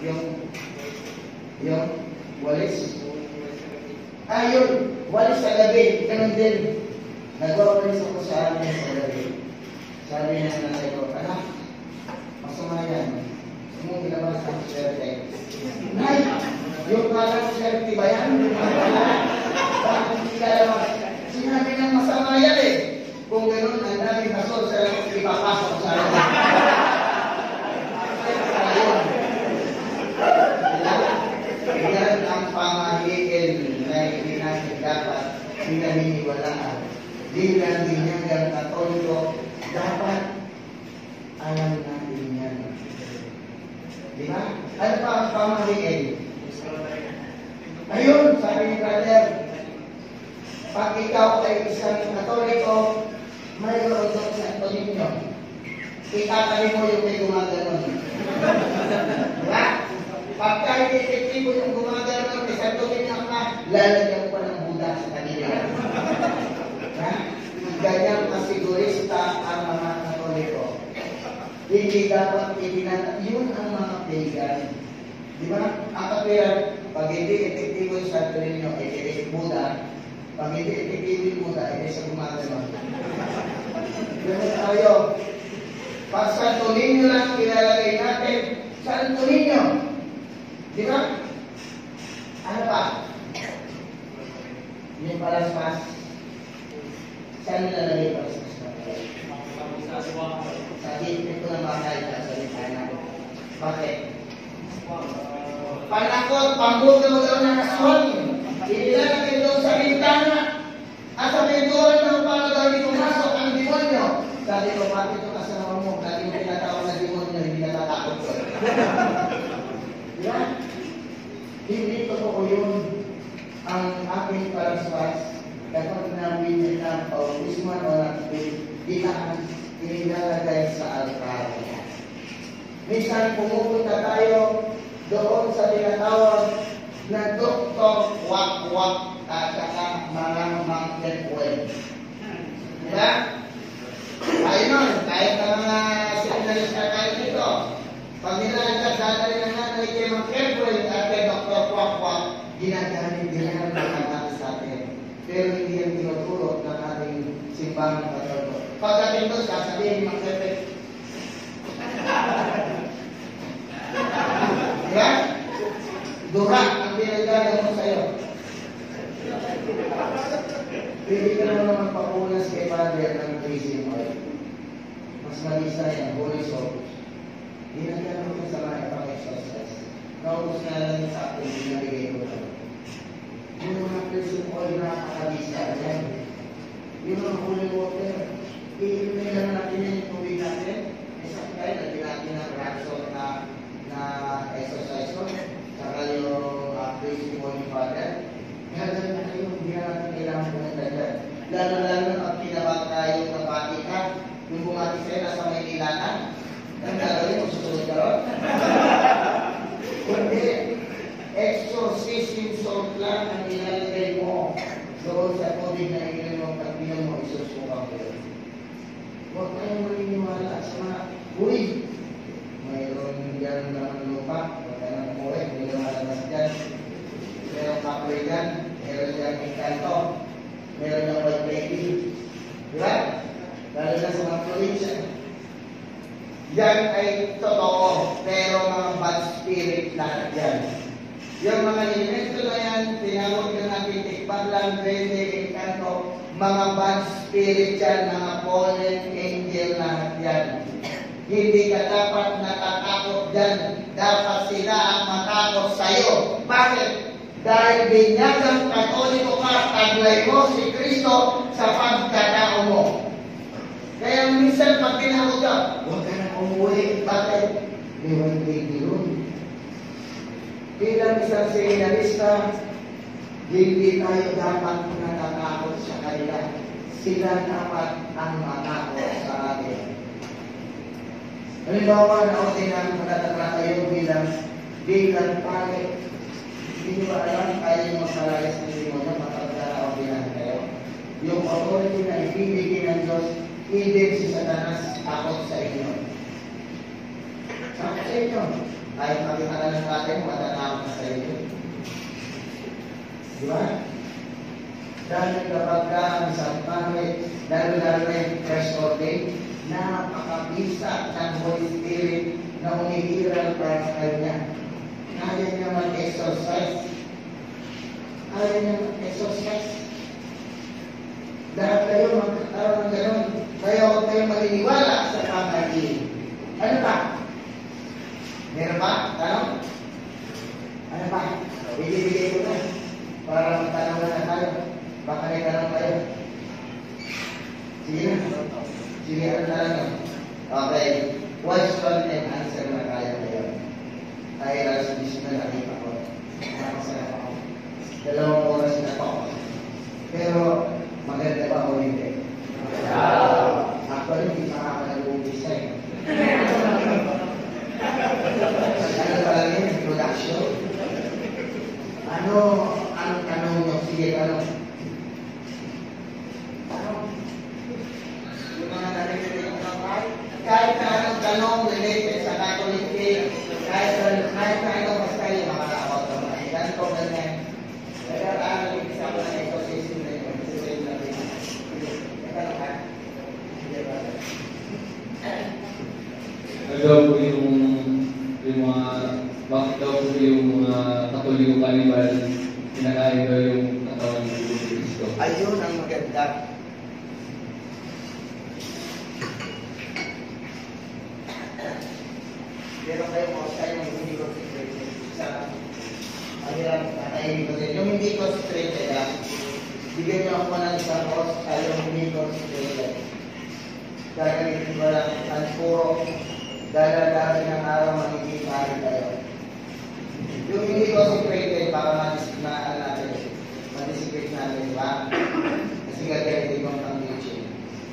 Yung walis. Yun. Walis sa gabi. Ganun din. Nagwawalis ako sa amin sa gabi. Sabi niya na sa'yo, anak, masama yan. Mong ilabas ang swerte. Nay, yung parang swerte ba yan? Bakit hindi ka labas? Sinabi ng masama yan eh. Kung gano'n, ang daming kasol sa ipapasok sa akin. Yan ang pamahiin na hindi natin dapat pinaniniwalaan. Bilang binyagang Katoliko, dapat alam natin yan. Di ba? Ano pa ang pamahiin? Ayun, sabi ni brother, pag ikaw ay isang Katoliko, mayroon doon sa Antonio. Itatali mo yung may gumaganon. Diba? Pagka hindi mo yung gumaganon, isang Antonio ka, lalagyan pa ng Buddha sa kanila. Diba? Ganyan kasigurista ang mga Katoliko. Hindi dapat itinatag. Yun ang mga pagan. Diba? Ang katwiran, pag hindi epektibo yung Santo Niño, ay Buddha. Pag hindi epektibo yung Buddha, ay sa gumaganon. Ganun tayo. Pag Santo Niño lang ilalagay natin, Santo Niño. Di ba? Ano pa? Yung palaspas. Saan nilalagay palaspas? Sa dito ng bahay sa litana. Bakit? Panakot, pambugaw daw ng aswang. Inilalagay doon sa bintana. At sa pintuan ng paano daw di pumasok ang demonyo. Sabi ko, bakit ito kasama mo? Lagi mo tinatawag na demonyo, hindi natatakot ko. Diba? Hindi totoo yun. Ang aking palaspas, kapag namin ang paulisman o nabitaan, inilalagay sa altar. Minsan pumupunta tayo doon sa tinatawag na Dr. Wak-Wak at saka mga mountain well. Diba? Ayun nun, kahit ang mga seminary na tayo dito, pag nilalagay dadali ng nanay kay mountain well at kay Dr. Wak-Wak, ginagamit din ang mga sa atin. Pero hindi yan tinutulot ng ating simbahan Katoliko. Pagdating doon, sasabihin ng perfect. Diba? Duha ang pinagdala mo sa'yo. Pwede ka naman magpapunas kay Padre ng tracing oil. Mas malisa yan, Holy Soap. Ginagyan mo sa mga ipang-exercise. Naubos na lang sa akin, ginabigay ko ito. Yung mga tracing oil na nakalisa, yan. Yung mga holy water, iinumin lang natin yung tubig natin. Isang tayo, lagyan natin ng raxol na exercise ko. Saka yung tracing oil ni Father. Gagawin na kayo, hindi natin kailangan pumunta dyan. Lalo-lalo pag pinabag tayo ng batika, yung bumati sa'yo nasa may ilanan. Ang gagawin mo, susunod ka ron? Hindi. Exorcism salt lang ang ilalagay mo doon sa tubig na ininom mo, pag binom mo, isusuka ko yun. Huwag kayong maniniwala sa mga, uy, mayroon dyan ng lupa, huwag ka nang umuwi, hindi ka malabas dyan. Meron kapoy dyan, meron dyan may kanto, meron dyan white lady. Diba? Lalo na sa mga provincia. Yan ay totoo, pero mga bad spirit lahat yan. Yung mga elemento na yan, tinawag na natin tikpaglang, duwende, encanto, mga bad spirit yan, mga fallen angel lahat yan. Hindi ka dapat natatakot dyan. Dapat sila ang matakot sa'yo. Bakit? Dahil binyagang Katoliko ka, taglay mo si Kristo sa pagkatao mo. Kaya minsan pag tinawag ka, huwag ka na umuwi. Bakit? May one lady yun. Bilang isang seminarista, hindi tayo dapat natatakot sa kanila. Sila dapat ang matakot sa atin. Halimbawa, nautinan matatala kayo bilang pangit. Hindi nyo ba alam, kaya nyo magpalayas ng demonyo, makapagkakaordinan kayo? Yung authority na ibibigay ng Diyos, even si Satanas takot sa inyo. Sabi sa inyo, kahit makita ka ng tatay mo, matatakot na sa inyo. Di ba? Dahil kapag ka ang isang pangit, lalo-lalo na yung first ordain, napakabisa ng Holy Spirit na umihiral para sa kanya. Kaya niya mag-exercise. Kaya niya mag-exercise. Lahat kayo magkakaroon ng gano'n. Kaya huwag kayong maniniwala sa pangaiin. Ano pa? Meron ba? Tanong? Ano pa? Bigay-bigay ko na. Para magtanong na tayo. Baka may tanong kayo. Sige na. Sige, ano na lang. Okay. Question and answer na kaya kayo. Tayo lang sa mission na nakita ko. Nakasarap ako. 2 oras na to. Pero, maganda ba o hindi? Actually, hindi pa nag-umpisa eh. Ano pala yun? Introduction? Ano ang tanong nyo? Sige, tanong. Yung mga narinig yung kapal, kahit na anong tanong related sa Catholic faith, kahit na anong basta yung makakakot ng mga ilan ko ganyan. Kaya ang isa ko na ecosystem na yun, isa na rin. Tanong ka? Sige ba? Daw po yung mga bakit daw po yung mga Katoliko kanibal kinakain daw yung katawan ng Kristo. Ayun ang maganda. Meron kayo mga tayo ng hindi ko secreted sa mahirap kakainin ko din. Yung hindi ko secreted bigyan niyo ako ng isang oras tayo yung hindi ko secreted. Gagamitin ko lang ang puro dala-dala ng araw magiging pari tayo. Yung hindi ko secreted para madisipate natin, di ba? Kasi gagamitin ko ang teaching.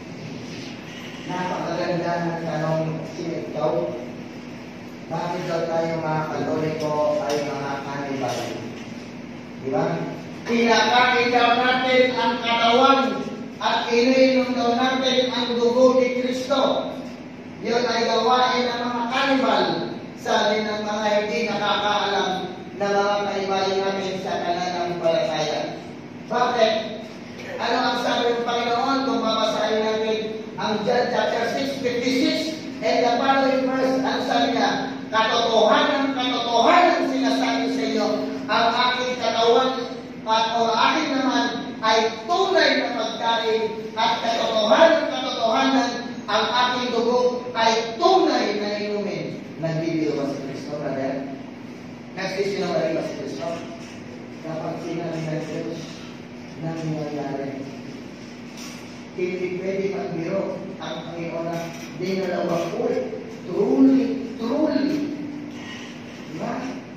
Napakaganda ng tanong sinitaw. Bakit daw tayo mga Katoliko ay mga kanibal? Di ba? Pinakain daw natin ang katawan at iniinom daw natin ang dugo ni Kristo. Yun ay gawain ng mga kanibal. Sabi ng mga hindi nakakaalam na mga kanibal natin sa pananampalataya. Bakit? Ano ang sabi ng Panginoon kung babasahin natin ang John chapter 6:56 and the following verse? Ang sabi niya, katotohanan sinasabi sa inyo, ang aking katawan at o akin naman ay tunay na pagkain at katotohanan ang aking dugo ay tunay na inumin. Nagbibiro ba si Kristo, brother? Nagsisinungaling ba si Kristo? Kapag sinabi ng Diyos, nangyayari. Hindi pwede magbiro ang Panginoon na dinalawang ko. Truly. Diba?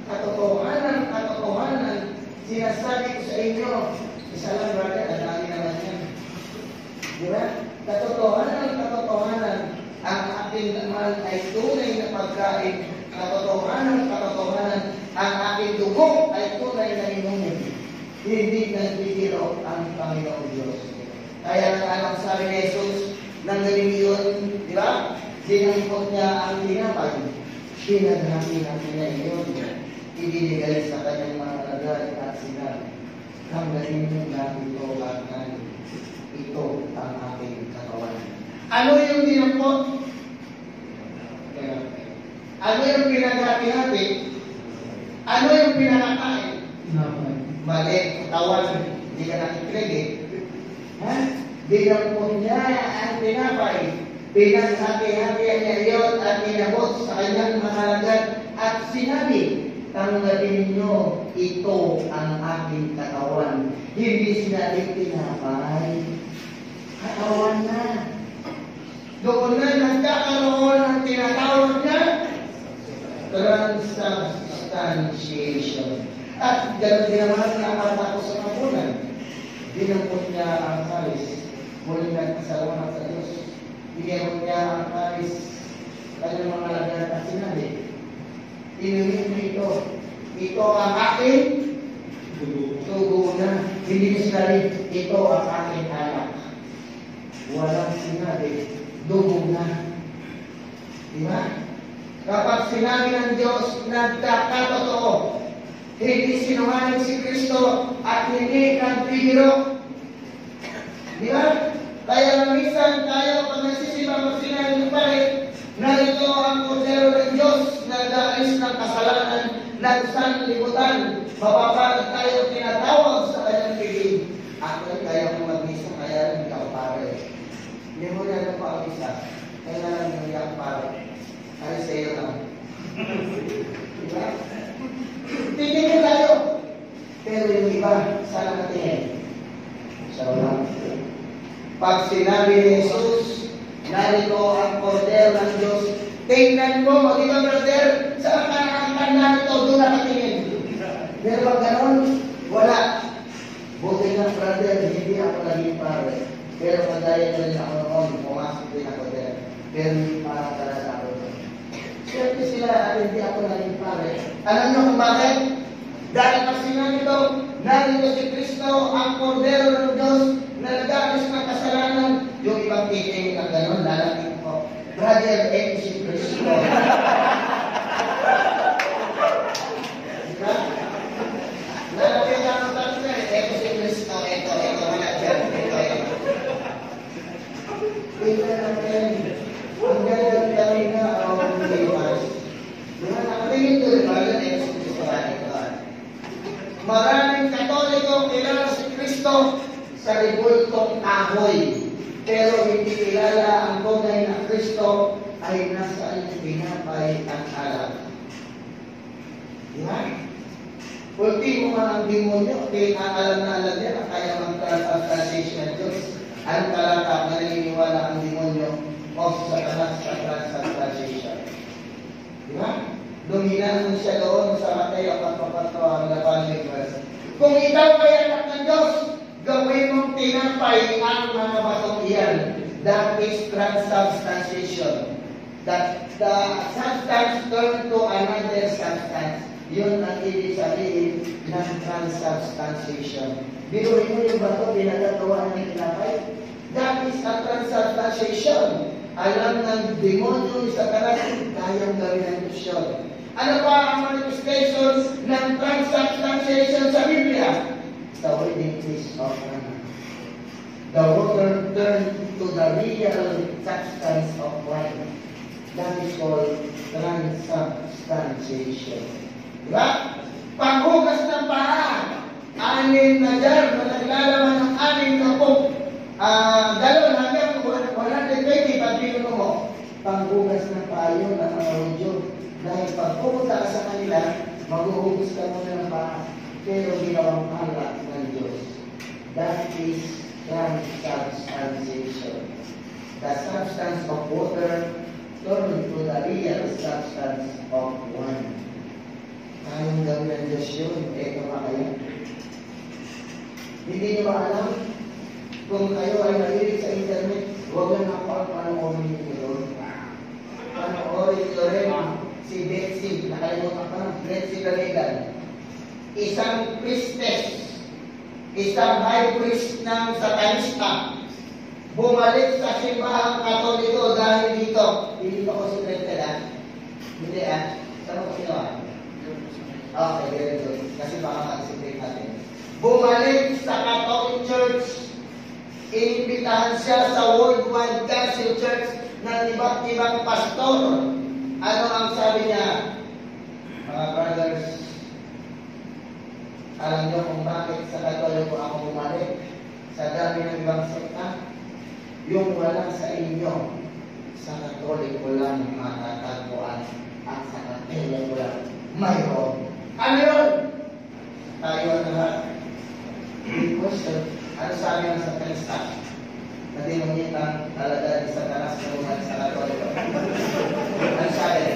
Katotohanan, sinasabi ko sa inyo, isa lang brother, nadali naman yan. Diba? Katotohanan, ang aking naman ay tunay na pagkain. Katotohanan, ang aking dugo ay tunay na inumin. Hindi nagbibiro ang Panginoon Diyos. Kaya ang sabi ni Jesus, nang galing yun, di ba? Dinampot niya ang tinapay. Pinaghati-hati niya yun. Ibinigay sa kanyang mga alagad at sinabi, tanggalin niyo na ito at nani. Ito ang aking katawan. Ano yung dinampot? Ano yung pinaghati-hati? Ano yung pinakakain? Mali, katawan. Hindi ka nakikinig eh. Dinampot niya ang tinapay. Pinaghati-hatian niya iyon at inabot sa kanyang mga alagad at sinabi, tanggalin niyo, ito ang aking katawan. Hindi sinabing tinapay. Katawan na. Doon na nagkakaroon ng tinatawag na transubstantiation. At gano'n din naman nakakata ko sa kapunan. Dinampot niya ang kalis. Muli nagpasalamat sa Diyos. Bigyan niya ang kalis. Kanyang mga alagad at sinabi, inumin mo ito. Ito ang aking dugo na. Hindi niya sinabi, ito ang aking anak. Walang sinabi, dugo na. Diba? Kapag sinabi ng Diyos, nagkakatotoo. Hindi sinungaling si Kristo at hindi nagbibiro. Di ba? Kaya minsan tayo pag nagsisimba pag sinabi ng pare, narito ang kordero ng Diyos na nag-aalis ng kasalanan ng sanlibutan. Mapapalag tayo tinatawag sa kanyang piling. Ako kaya kong mag-isa, kaya hindi ako pare. Hindi mo na nagpa-abisa. Kailangan hindi ako pare. Ay sa'yo lang. Diba? Titingin tayo. Pero yung iba, saan natingin? Sa wala. Pag sinabi ni Jesus, narito ang kordero ng Diyos, tingnan mo, di ba brother? Saan ka nakakita narito, doon nakatingin. Pero pag gano'n, wala. Buti na brother, hindi ako naging pare. Pero kagaya na rin ako noon, pumasok din ako din. Pero hindi parang talaga ako doon. Siyempre sila at hindi ako naging pare. Alam niyo kung bakit? Dahil pag sinabi ito, narito si Kristo, ang kordero ng Diyos, na nag-aalis ng kasalanan, yung ibang titingin na gano'n, lalapit ko. Brother, si Kristo. Diba? Lalapit na ang tanong si Kristo, ito, wala dyan, ito. Ito natin, ang ganda kami na ang liwas. Diba, nakatingin ko rin, brother, si Kristo, maraming Katoliko kilala si Kristo sa ribultong kahoy. Pero hindi kilala ang tunay na Kristo ay nasa pinapay at alak. Diba? Ultimo man ang demonyo, kaya alam na alam niya na kaya mag-translation ng Diyos. Ang talata na naniniwala ang demonyo o sa Satanas sa translation. Diba? Dominaan siya doon sa Mateo 4:4 ang 8 verse. Kung ikaw ay anak ng Diyos, gawin mong tinapay ang mga batong iyan. That is transubstantiation. That the substance turn to another substance. Yun ang ibig sabihin ng transubstantiation. Biruin mo yung bato, pinagagawa ng tinapay. That is a transubstantiation. Alam ng demonyo sa Satanas, kayang gawin ng Diyos yun. Ano pa ang manifestations ng transubstantiation sa Biblia? The wedding feast of Cana. The water turned to the real substance of wine. That is called transubstantiation. Diba? Panghugas ng paa. 6 na jar na naglalaman ng 6 na galon hanggang 120 pag pinuno mo. Panghugas ng paa yun ng mga Hudyo. Dahil pag pupunta ka sa kanila, maghuhugas ka muna ng paa. Pero ginawang alak ng Diyos. That is transubstantiation. The substance of water turned to the real substance of wine. Anong gawin ng Diyos yun? Ito ba kayo? Hindi niyo ba alam? Kung kayo ay nalilig sa internet, huwag lang ako panoorin niyo doon. Panoorin niyo rin si Betsy, nakalimutan ko na, Betsy Galegan. Isang priestess, isang high priest ng satanista, bumalik sa simbahang Katoliko dahil dito. Hindi ko si Betsy Hindi Saan ko sino Okay, very good. Kasi baka mag-isipin natin. Bumalik sa Catholic Church. Inimbitahan siya sa Worldwide Council Church ng iba't ibang pastor. Ano ang sabi niya? Mga brothers, alam niyo kung bakit sa Katoliko ako bumalik? Sa dami ng ibang sekta? Yung wala sa inyo, sa Katoliko lang matatagpuan at sa Katoliko lang mayroon. Ano yun? Tayo ang lahat. Big question. Ano sabi ng satanista? Na dinungitan talaga sa tanas na bumalik sa Katoliko. Ano sabi?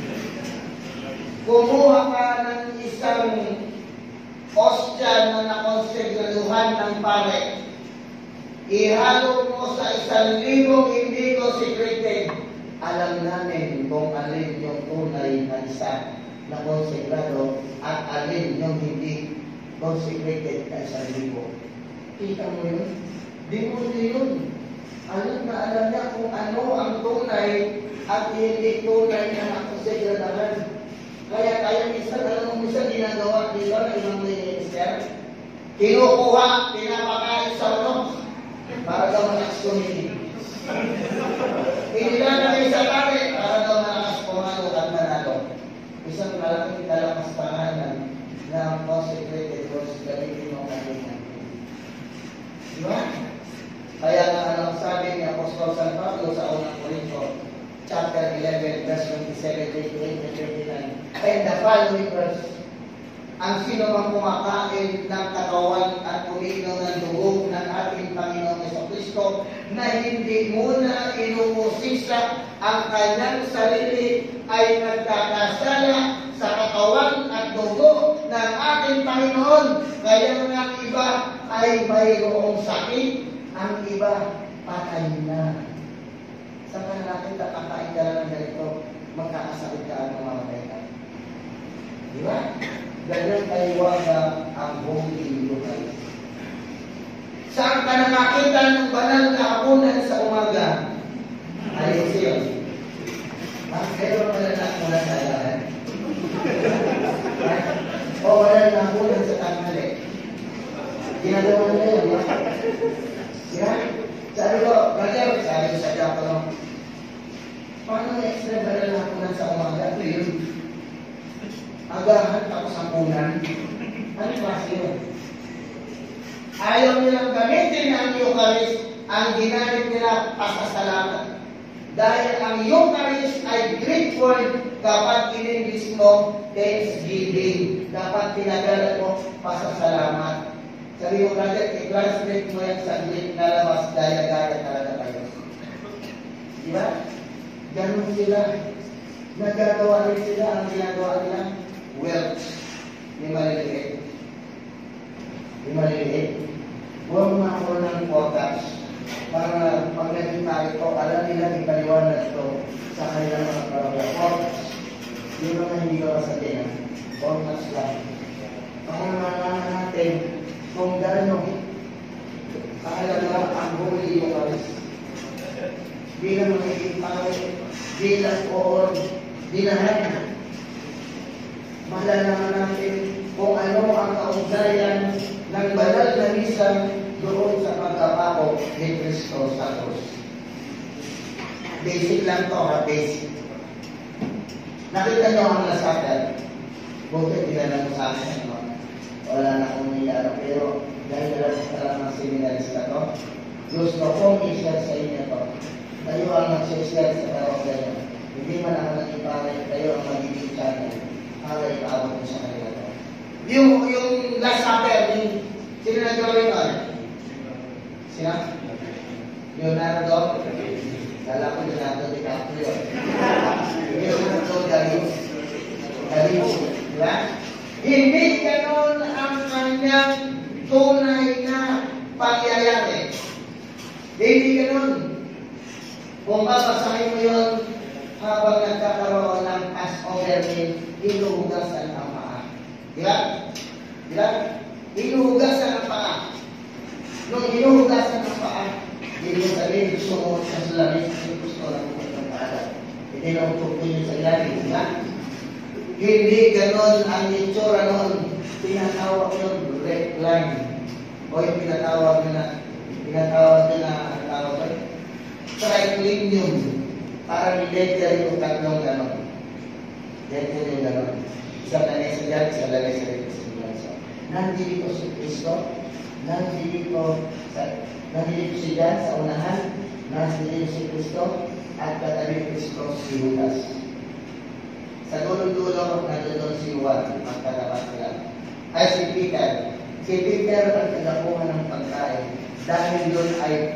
Kumuha ka ng isang ostya na nakonsegraduhan ng pare. Ihalo mo sa 1,000 hindi consecrated. Alam namin kung alin yung tunay na isa na konsegrado at alin yung hindi consecrated na 1,000. Kita mo yun? Demonyo yun. Alam niya kung ano ang tunay at hindi tunay na nakakonsideradahan. Kaya tayo minsan, alam mo minsan ginagawa dito ng ibang minister, kinukuha, pinapakain sa ano, para daw malakas kumili. Inilalagay sa pare, para daw malakas pumalo at manalo. Isang malaking dalakas pangalan na consecrated was gamitin mo kanina. Diba? Kaya nga anong sabi ni Apostol San Pablo sa unang Korinto, chapter 11, verse 27, 28, and 29. And the following verse, ang sino mang kumakain ng katawan at umiinom ng dugo ng ating Panginoong Jesucristo na hindi muna inumusisa ang kanyang sarili ay nagkakasala sa katawan at dugo ng ating Panginoon. Kaya nga ang iba ay mayroong sakit, ang iba patay na. Saan ka natin kakakain ka lang ng ganito, magkakasakit ka ang mamatay ka. Di ba? Ganyan kaiwaga ang Holy Eucharist. Saan ka nakakita ng banal na hapunan sa umaga? Ayos yun. Meron pala na hapunan sa alahan. O banal na hapunan sa tanghali. Ginagawa nila yun, di ba? Yeah? Sabi ko, brother, sabi ko sa Japan, paano extra banal na hapunan sa umaga? Ito yun. Agahan tapos hapunan. Ano klase yun? Ayaw nilang gamitin ang Eucharist, ang ginamit nila pasasalamat. Dahil ang Eucharist ay Greek word kapag in-English mo, thanksgiving. Dapat pinagalan mo pasasalamat. Sabi mo, brother, i-translate mo yan sa Greek na labas, daya-daya talaga tayo. Diba? Ganun sila. Nagagawa rin sila ang ginagawa nila. Wealth. Di maliliit. Di maliliit. Huwag mga ako ng forecast para pag nagkita ito, alam nila ipaliwanag ito sa kanilang mga parang forecast. Yung mga hindi ko kasabihan. Forecast lang. Pakingamanan natin kung gaano kahalaga ang Holy Eucharist. Bilang mga ipaw, bilang oor, dinahan. Malalaman natin kung ano ang kaugnayan ng banal na misa doon sa pagkapako ni Cristo sa krus. Basic lang to, ha? Basic. Nakita nyo ang nasakal. Buti, tinanong sa akin, no? Wala na akong nilaro. Pero dahil alam ng seminarista to, gusto kong i-share sa inyo to. Kayo ang mag-share sa parokya nyo. Hindi man ako naging pare, kayo ang magiging channel. Para ipaabot mo sa kanila to. Yung last supper, sino nag-drawing on? Sino? Leonardo? Kala ko Leonardo DiCaprio. Leonardo Galius. Galius. Diba? Hindi ganon ang kanyang tunay na pangyayari. Hindi ganon. Kung babasahin mo yun, habang nagkakaroon ng Passover meal, hinuhugasan ang paa. Diba? Diba? Hinuhugasan ang paa. Nung hinuhugasan ang paa, hindi mo sabihin, sumuot sa salamin sa Kristo na pumunta ng paalat. Hindi na utukin yun sa ilalim. Diba? Hindi ganon ang itsura noon. Tinatawag yun red line. O yung tinatawag nila, ang tawag yun, triclinium. Parang letter yung tatlong ganon. Letter yung ganon. Isang lagay sa dyan, isang lagay sa dito. Nandito si Kristo, nandito si dyan sa unahan, nandito si Kristo, at katabi Kristo si Judas. Sa dulo-dulo, nandito si Juan, magkatapat nila. Ay si Peter. Si Peter ang tagapungan ng pagkain. Dahil yun ay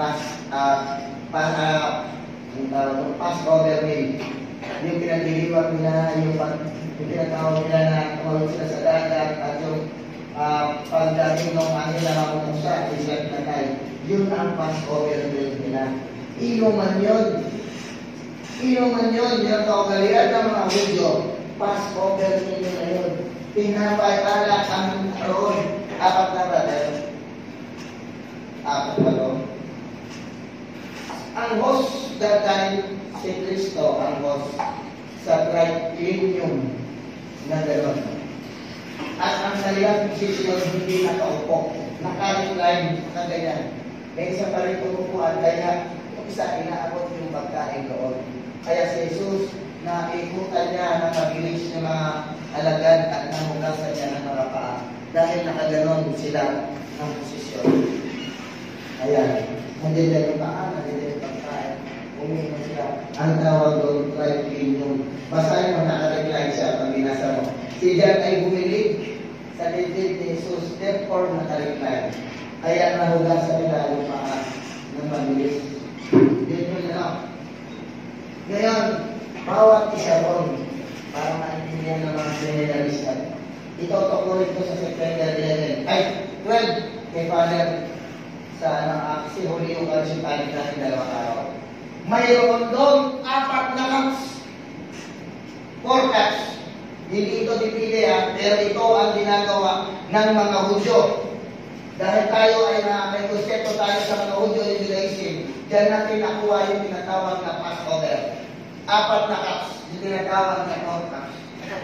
Passover meal. Yung pinagdiliwag nila, yung pinatawag nila na tumawag sila sa dagat at yung pagdating ng kanila mamunsa, isip na tayo. Yun ang Passover meal nila. Inuman yun. Inuman yun. Yung kaugalian ng mga Hudyo. Passover meal nila yun. Pinapay alak ang roon. Apat na ba tayo? Apat ba ito? Ang host that time, si Kristo, ang host sa triclinium na gano'n. At ang kanilang posisyon hindi nakaupo. Naka-recline na ganyan. May isa pa rin tumupuan, kaya yung isa inaabot yung pagkain doon. Kaya si Jesus, naikutan niya na mabilis ng mga alagad at namugasan niya ng mga paa. Dahil nakaganon sila ng posisyon. Ayan. Nandiyan yung paa, nandiyan yung pagkain. Umiinom sila. Ang tawag doon, triclinium. Basahin mo, naka-recline siya pag binasa mo. Si John ay bumilig sa dibdib ni Jesus, therefore naka-recline. Kaya nahugasan nila yung paa ng mabilis. Yun yun lang. Ngayon, bawat isa ron, para maintindihan ng mga seminarista, itutukurin ko sa September 11, ay 12, kay Father, sa kasi huli yung karisipalik natin 2 araw. Mayroon doon 4 na cups, 4 cups. Hindi ito dipili pero ito ang ginagawa ng mga Hudyo. Dahil tayo ay may konsepto tayo sa mga Hudyo yung Judaism, diyan natin nakuha yung tinatawag na Passover. 4 na cups, yung tinatawag na 4 cups.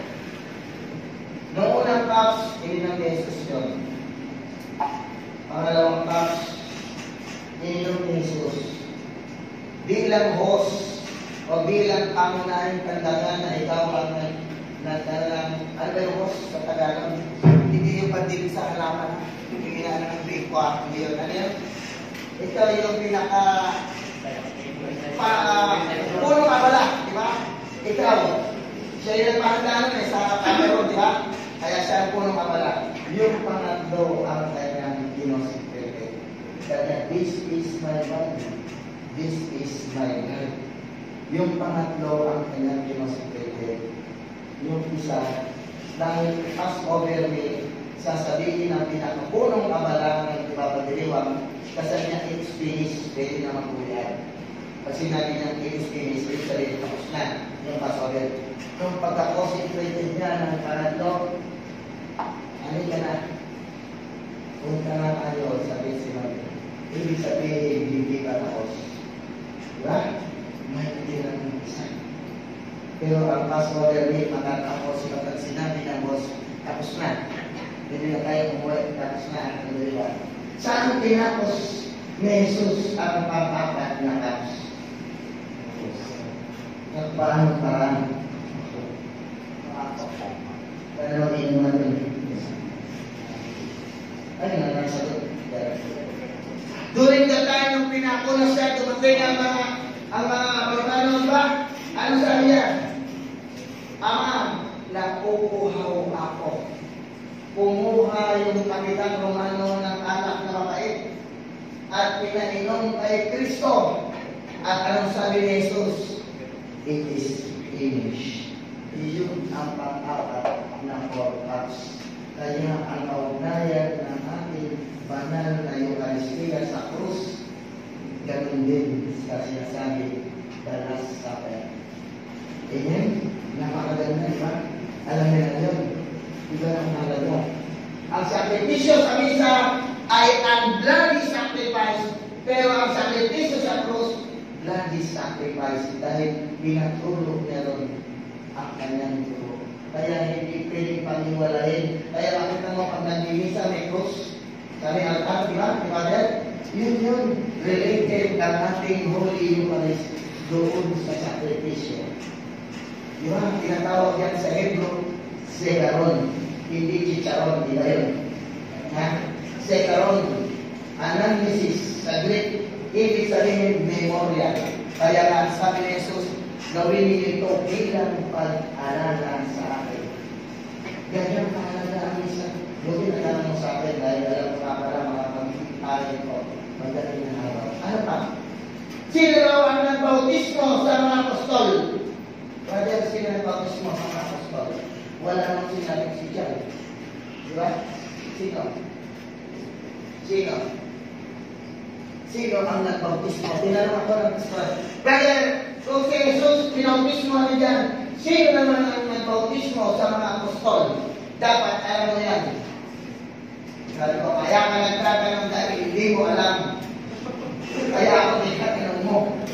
Noong unang cups, ininom ni Jesus yun. Pangalawang cups, ininom ni Jesus. Bilang host o bilang pangunahing kandangan na ikaw ang ano ba yung host sa Tagalog? Hindi yung pandilig sa halaman. Hindi na ng bigwa. Hindi yun. Ano yun? Ito yung pinaka puno ka pala. Di ba? Ikaw. Siya yung nagpahandaan sa Cameroon. Di ba? Kaya siya ang puno ka pala. Yung pangatlo ang kanyang kinosipete. Kaya, this is my body. This is my blood. Yung pangatlo ang kanyang kinosipete. Yung isa, dahil Passover meal, sasabihin ng pinakapunong abala ng ipapagdiriwang, kasi niya it's finished, pwede na magkulihan. Pag sinabi niya it's finished, pwede sabihin, tapos na yung Passover. Kung pagka-concentrated niya ng pangatlo, ano ka na? Punta na tayo sa Seminary. Ibig sabihin, hindi ka tapos. Diba? May hindi lang yung isa. Pero ang Passover meal, makatapos kapag sinabi ng boss, tapos na. Hindi na tayo umuwi, tapos na. Saan tinapos ni Jesus ang papapat na tapos? Nagparang-parang. Pero inuman rin. Ay, nanasagot. During the time ng pinakuna siya, dumating ang mga Romano ba? Ano sabi niya? Ama, nakukuhaw ako. Kumuha yung kapitang Romano ng anak na mabait at pinainom kay Kristo. At anong sabi ni Jesus? It is finished. Iyon ang pang-apat na 4 cups. Kaya ang kaugnayan ng ating banal na Eucharistia sa krus, ganun din sa sinasabi, the Last Supper. Amen? Napakaganda, diba? Alam niyo na yun. Iba ang mahalaga. Ang sakripisyo sa misa ay ang bloody sacrifice, pero ang sakripisyo sa krus, bloody sacrifice, dahil pinatulog niya ron ang kanyang dugo. Kaya hindi pwedeng paniwalain. Kaya makita mo pag nagmimisa may krus, sa may altar, diba? Diba, Dad? Yun. Related ang ating Holy Eucharist doon sa sakripisyo. Diba? Tinatawag yan sa Hebrew, Sekaron. Hindi chicharon, di ba yun? Sekaron. Anamnesis sa Greek, ibig sabihin memorial. Kaya nga sabi ni Jesus, gawin niyo ito bilang pag-alala sa akin. Ganyan paalala ang isa. Buti na lang mo sa akin dahil alam mo nga pala mga pag-iparin ko. Magdating na araw. Ano pa? Sino raw ang nagbautismo sa mga apostol? Brother, sino nagbautismo sa mga apostol? Wala nang sinabing si John. Diba? Sino? Sino ang nagbautismo? Tinanong ako ng pastor. Brother, kung si Jesus pinautismo na dyan, sino naman ang nagbautismo sa mga apostol? Dapat alam mo yan. Sabi ko, kaya ka nagtraga ng dahil hindi mo alam. Kaya ako din katinong mo.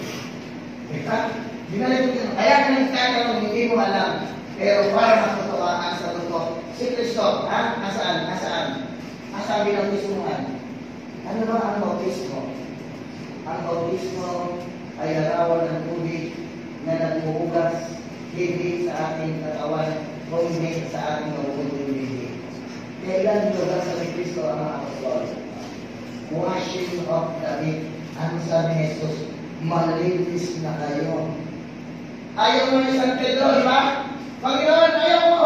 Ha? Dinala ko. Kaya ka nagtatanong, hindi mo alam. Pero para matutuwaan sa totoo. Si Kristo, ha? Asaan? Asaan? Asabi ng Kristuhan. Ano ba ang bautismo? Ang bautismo ay larawan ng tubig na nagbubugas hindi sa ating katawan o hindi sa ating mabubulong bibig. Kailan lugar sa Kristo ang mga apostol? Washing of the feet. Ano sabi ni Jesus? Malinis na kayo. Ayaw mo ni San Pedro, di ba? Panginoon, ayaw mo.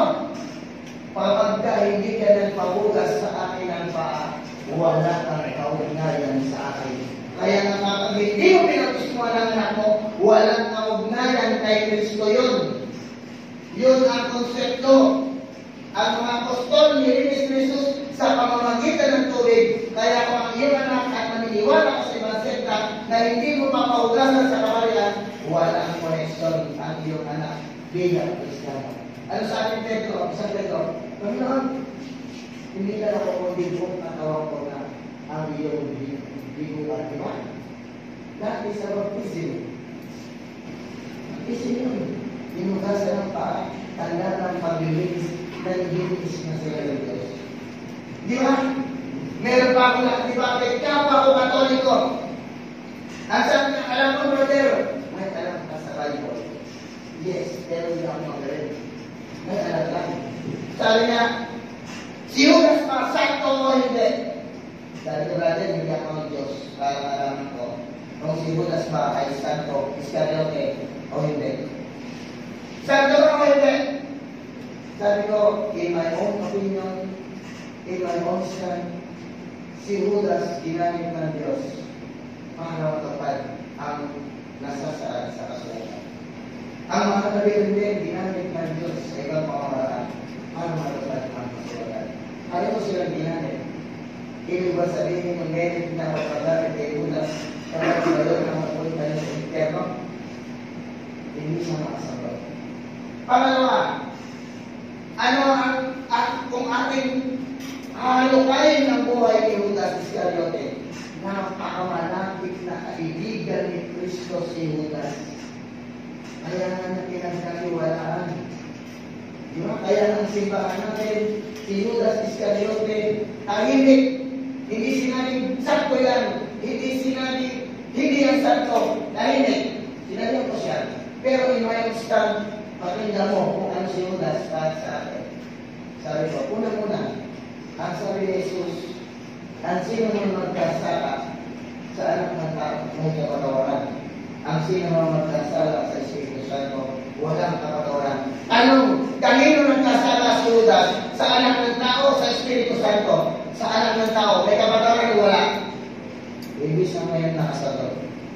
Pagka hindi ka nagpabugas sa akin ang paa, wala kang kaugnayan sa akin. Kaya nga kapag hindi mo pinagpismuhan ng anak mo, walang kaugnayan kay Kristo yun. Yun ang konsepto. Ang mga apostol nilinis ni Jesus sa pamamagitan ng tubig. Kaya kung ang iyong anak at maniniwala ka sa ibang sekta na hindi mo papahugasan sa kamarian, walang koneksyon ang iyong anak bilang Kristiyano. Ano sa ating Pedro? Sa Pedro, Panginoon, hindi ka nakukundigong katawan ko na ang iyong biguan. Di ba? That is a baptism. Baptism yun. Inugasan ng paa, tanda ng paglilis, nag-ilis na sila ng Diyos. Di ba? Meron pa ako na, di ba? Kaya pa ako katoliko. Ang sabi niya, alam ko, brother, may alam ka sa Bible. Yes, pero hindi ako magaling. May alam lang. Sabi niya, si Judas pa, sakto o hindi? Sabi ko, brother, hindi ako ng Diyos. Para malaman ko, kung si Judas ba ay santo, Iscariote o hindi. Santo ba o hindi? Sabi ko, in my own opinion, in my own stand, si Judas ginamit ng Diyos para matupad ang nasasaad sa kasulatan. Ang mga kabilang din, ginamit ng Diyos sa ibang pamamaraan para matupad ang kasulatan. Ayaw mo silang ginamit. Ibig ba sabihin yung merit na pagkagamit kay Judas kapag bayo na mapunta niya sa impyerno? Hindi siya makasagot. Pangalawa, ano kung ating halukayin ng buhay ni Judas Iscariote, napakamalapit na kaibigan ni Kristo si Judas. Kaya nga na pinagkatiwalaan. Di ba? Kaya ang simbahan natin, si Judas Iscariote, tahimik. Hindi sinabing sakto yan. Hindi sinabing hindi yan sakto. Tahimik. Sinabi ko siya. Pero in my stand, pakinggan mo kung ano si Judas para sa akin. Sabi ko, una-una, ang sabi ni Jesus, ang sino man magkasala sa anak ng tao, may kapatawaran. Ang sino man magkasala sa Espiritu Santo, walang kapatawaran. Anong, kanino nagkasala si Judas? Sa anak ng tao, sa Espiritu Santo? Sa anak ng tao, may kapatawaran o wala? Ibig sa ngayon nakasagot.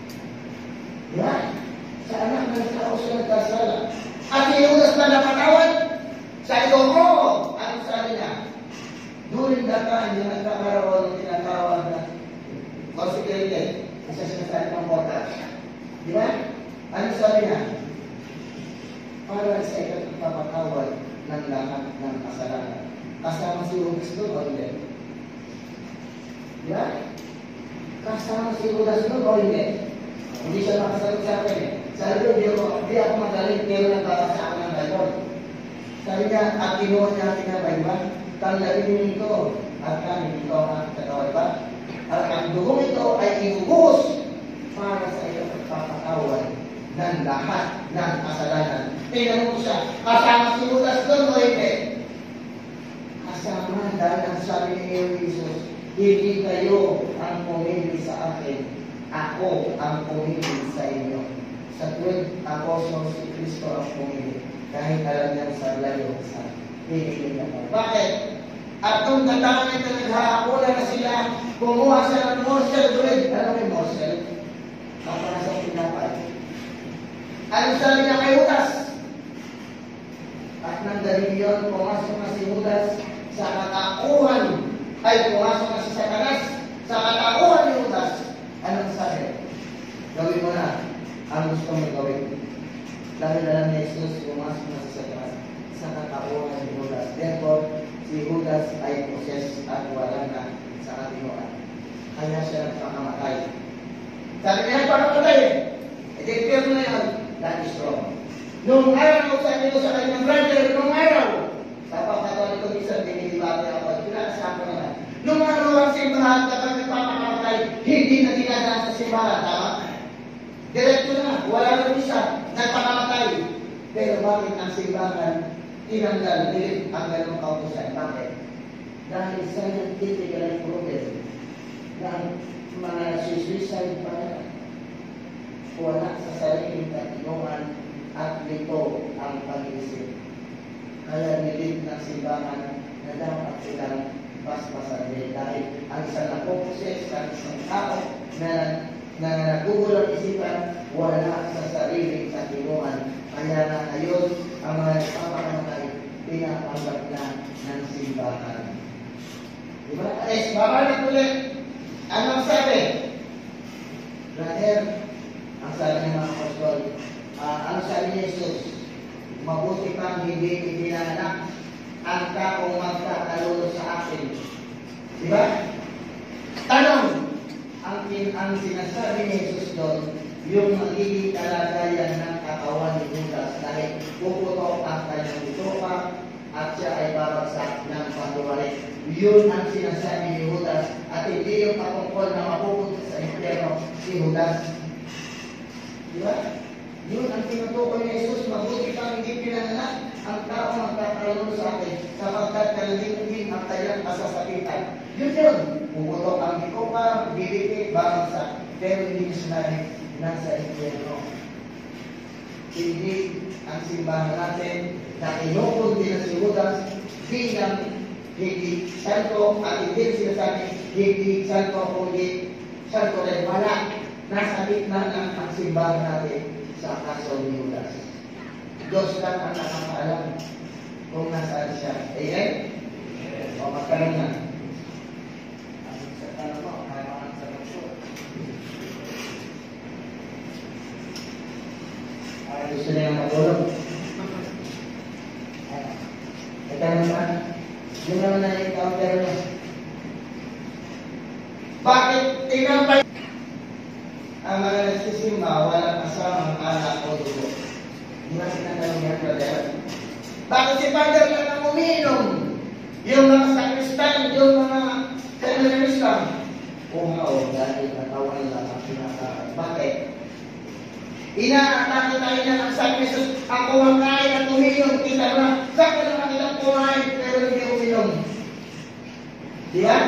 Diba? Sa anak ng tao siya nagkasala. At si Judas ba napatawad? Sabi ko, oo. Ano sabi niya? During that time, yung nagkakaroon ng tinatawag na consecrated, isa sinasabi ng portal. Di ba? Ano sabi niya? Para sa ikapagpapatawad ng lahat ng kasalanan. Kasama si Judas doon o hindi? Di ba? Kasama si Judas doon o hindi? Hindi siya makasagot sa akin. Sabi ko, di ako magaling, pero nagbabasa ako ng Bible. Sabi niya, at kinuha niya ating na Bible, tanggalin niyo ito, at kanin ito ang katawan ba? At ang dugong ito ay inubuhos para sa iyo pagpapatawad ng lahat ng kasalanan. Tingnan mo siya, kasama si Judas doon o hindi? Kasama dahil ang sabi ni Jesus, hindi kayo ang pumili sa akin, ako ang pumili sa inyo. Sa 12 apostles, si Kristo ang pumili. Kahit alam niya sa layo sa pinili niya. Bakit? At nung katawan ito naghahapunan na sila, kumuha sila ng morsel bread. Alam mo yung morsel? Kapanasang pinapay. Ano sabi niya kay Judas? At nang dahil yun, pumasok na si Judas sa katakuhan. Ay, pumasok na si Satanas sa katakuhan ni Judas. Anong sabi? Gawin mo na ang gusto mo gawin. Dahil alam ni Jesus, pumasok na si Satanas sa katakuhan ni Judas. Therefore, si Judas ay poses at wala na sa katinuan. Kaya siya nagpakamatay. Sabi niya, nagpakamatay eh. E di, na yan. that is wrong. Nung araw, sabi ko sa kanyang brother, nung araw, sa pagkatoliko minsan, dinilibati ako, pinakasahan ko naman. Nung araw ang simbahan, kapag nagpapakamatay, hindi na dinadaan sa simbahan, tama? Diretso na, wala na isa, nagpakamatay. Pero bakit ang simbahan, tinanggal, nilit ang ganong kautusan? Bakit? Dahil scientifically proven na mga suicide pa na wala sa sariling katinungan at nito ang pag-iisip. Kaya nilip ng simbahan na dapat silang basbasan din dahil ang isang napokuses sa isang tao na nagugulang isipan wala sa sariling katinungan. Kaya na ngayon ang mga nagpapakamatay pinapanggap na ng simbahan. Diba? Baka na ulit. Anong sabi? Brother, ang sabi ng mga apostol, ang sabi ni Jesus, mabuti pang hindi ipinanganak ang taong magkakalulo sa akin. Diba? Tanong, ang sinasabi ni Jesus doon, yung magiging kalagayan ng katawan ni Judas dahil puputok ang kanyang bituka at siya ay babagsak ng patuwalik. Yun ang sinasabi ni Judas at hindi yung patungkol na mapupunta sa impyerno si Judas. Diba? Yun ang tinutukoy ni Jesus, mabuti pang hindi pinanganak ang tao magkakaroon sa akin sapagkat kalagin ang kanyang kasasakitan. Yun. Puputok ang bituka, bibigay, babagsak. Pero hindi sinabi nasa impyerno. Hindi ang simbahan natin na inukundi na si Judas bilang hindi santo at hindi sinasabi hindi santo kundi santo rin. Wala. Nasa gitna ng ang simbahan natin sa kaso ni Judas. Diyos lang ang nakakaalam kung nasaan siya. Amen? O magkaroon na. Sa tanong mo, kailangan sa pagsuot. Gusto na yung matulog. Ito naman, yun naman na encounter niya. Bakit tinapay ang mga nagsisimba walang kasamang anak o dugo? Di ba sinanong niya, brother? Bakit si Father lang ang umiinom? Yung mga sakristan, yung mga seminarista, umaw dahil katawan lang ang pinaka. Bakit? Inaatake tayo niya ang sabi ni Jesus, ang kumakain at uminom, kita na, saan ko naman ilang kumain pero hindi uminom? Di ba?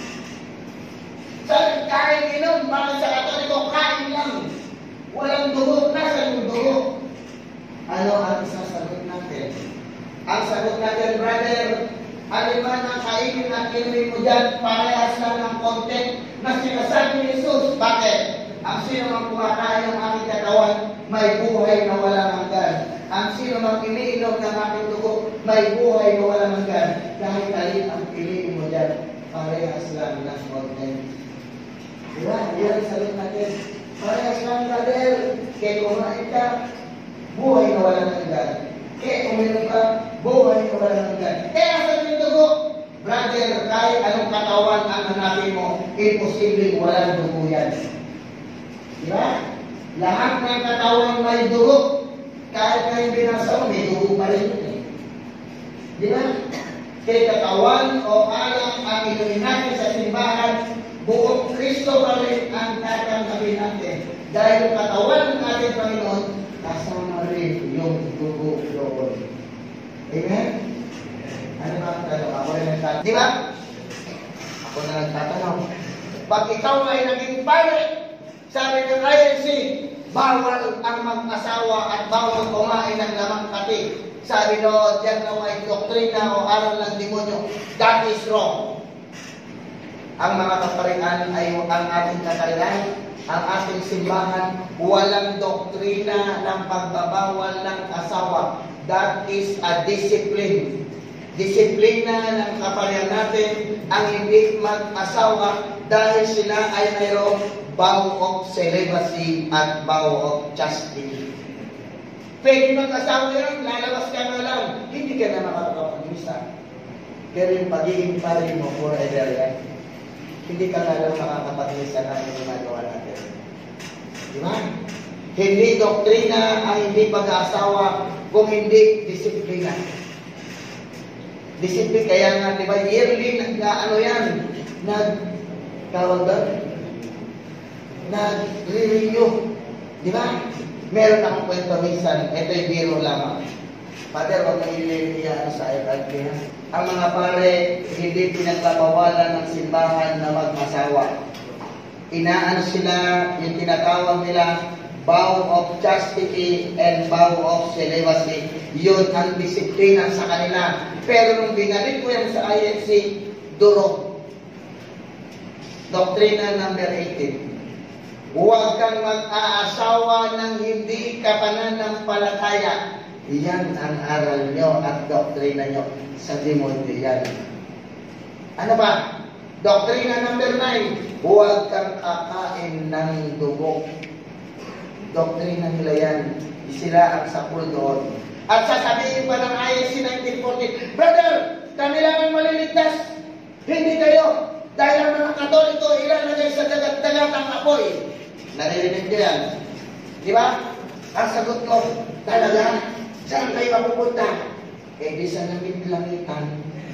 Saan kain inom? Bakit sa Katoliko, kain lang. Walang dugo, nasa yung dugo. Ano ang isang sagot natin? Ang sagot natin, brother, aliman ang kainin at inumin mo dyan, parehas lang ng content na sinasabi ni Jesus. Bakit? Ang sino mang kumakain ng aking katawan, may buhay na walang hanggan. Ang sino mang iniinom ng aking dugo, may buhay na walang hanggan. Kahit alin ang piliin mo dyan, parehas lang ng content. Diba? Yan ang sagot natin. Parehas lang, brother. Kaya kumain ka, buhay na walang hanggan. Kaya uminom ka, buhay na walang hanggan. Kaya sa yung dugo, brother, kahit anong katawan ang hanapin mo, imposibleng walang dugo yan. Diba? Lahat ng katawan may dugo. Kahit na yung binasa mo, may dugo pa rin yun eh. Diba? Kaya katawan o alam ang inumin natin sa simbahan, buong Kristo pa rin ang tatanggapin natin. Dahil yung katawan ng ating Panginoon, kasama rin yung dugo doon. Amen? Ano ba ang tanong? Ako rin nagtatanong. Diba? Ako na nagtatanong. Pag ikaw ay naging pare, sabi ng INC, bawal ang mag-asawa at bawal kumain ng lamang kati. Sabi no, diyan na ay doktrina o aral ng demonyo. That is wrong. Ang mga kaparian ay ang ating kaparian, ang ating simbahan, walang doktrina ng pagbabawal ng asawa. That is a discipline. Disiplina ng kaparian natin ang hindi mag-asawa dahil sila ay mayroong vow of celibacy at vow of chastity. Pwede mag-asawa yan, lalabas ka na lang, hindi ka na makakapag-misa. Pero yung pagiging pare mo forever yan, hindi ka na lang makakapag-misa na yung ginagawa natin. Di ba? Hindi doktrina ang hindi pag-aasawa, kung hindi disiplina. Disiplina, kaya nga, di ba, yearly, tawag doon, nag-renew. Di ba? Meron akong kwento minsan, ito'y biro lamang. Father, huwag kang ililiyan sa FRP. Ang mga pare, hindi pinagbabawalan ng simbahan na mag-asawa. Inaano sila, yung tinatawag nila, vow of chastity and vow of celibacy. Yun ang disiplina sa kanila. Pero nung binalik ko yan sa IFC, durog. Doktrina number 18. Huwag kang mag-aasawa ng hindi ka pananampalataya. Yan ang aral nyo at doktrina nyo sa demonyo yan. Ano ba? Doktrina number 9. Huwag kang kakain ng dugo. Doktrina nila yan. Sila ang sapul doon. At sasabihin pa ng ISC 1940, Brother, kami lang ang maliligtas. Hindi kayo. Dahil ang mga Katoliko ilalagay sa dagat-dagatang apoy. Naririnig ko yan. Di ba? Ang sagot ko, talaga, saan kayo mapupunta? Eh, di sa langit-langitan.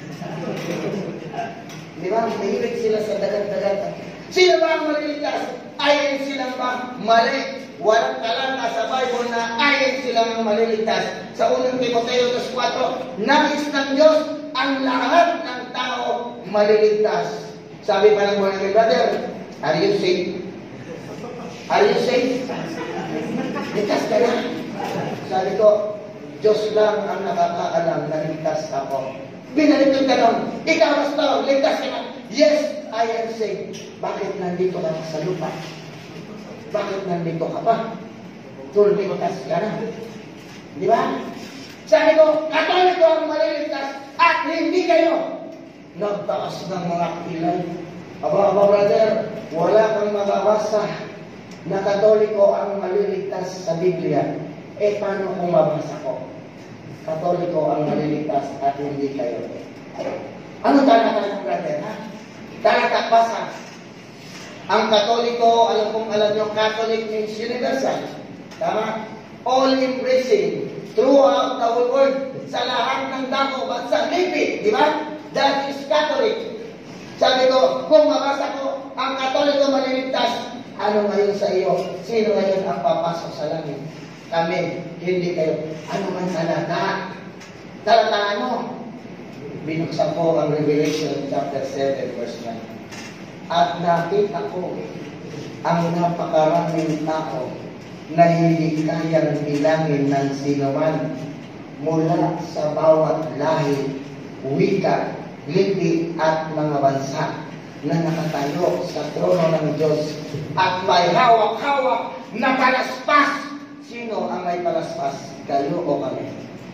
Di ba? Mahilig sila sa dagat-dagat. Sino ba ang maliligtas? Ayon silang ba? Mali. Walang kalanga sa Bible na ayon silang ang maliligtas. Sa unang Timoteo 4, nais ng Diyos ang lahat ng tao maliligtas. Sabi pa ng mga brother, are you safe? Are you safe? Ligtas ka na? Sabi ko, Diyos lang ang nakakaalam na ligtas ako. Binalik yung tanong, ikaw pastor, ligtas ka na? Yes, I am safe. Bakit nandito ka sa lupa? Bakit nandito ka pa? Ligtas ka na. Di ba? Sabi ko, Katoliko ang maliligtas at hindi kayo. Nagtaas ng mga kilay. Aba, brother, wala kang mababasa na Katoliko ang maliligtas sa Biblia. Eh, paano kung mabasa ko? Katoliko ang maliligtas at hindi kayo. Ano talata ng brother, ha? Talata basa. Ang Katoliko, alam nyo, Catholic means universal. Tama? All-embracing. Throughout the whole world. Sa lahat ng dako, bansa, lipi. Di ba? That is Catholic. Sabi ko, kung mabasa ko, ang Katoliko maliligtas, ano ngayon sa iyo? Sino ngayon ang papasok sa langit? Kami, hindi kayo. Ano man talata? Talataan mo. Binuksan ko ang Revelation chapter 7 verse 9. At nakita ko ang napakaraming tao na hindi kayang bilangin ng sinuman mula sa bawat lahi, wika, lipi at mga bansa na nakatayo sa trono ng Diyos at may hawak-hawak na palaspas. Sino ang may palaspas? Kayo o kami?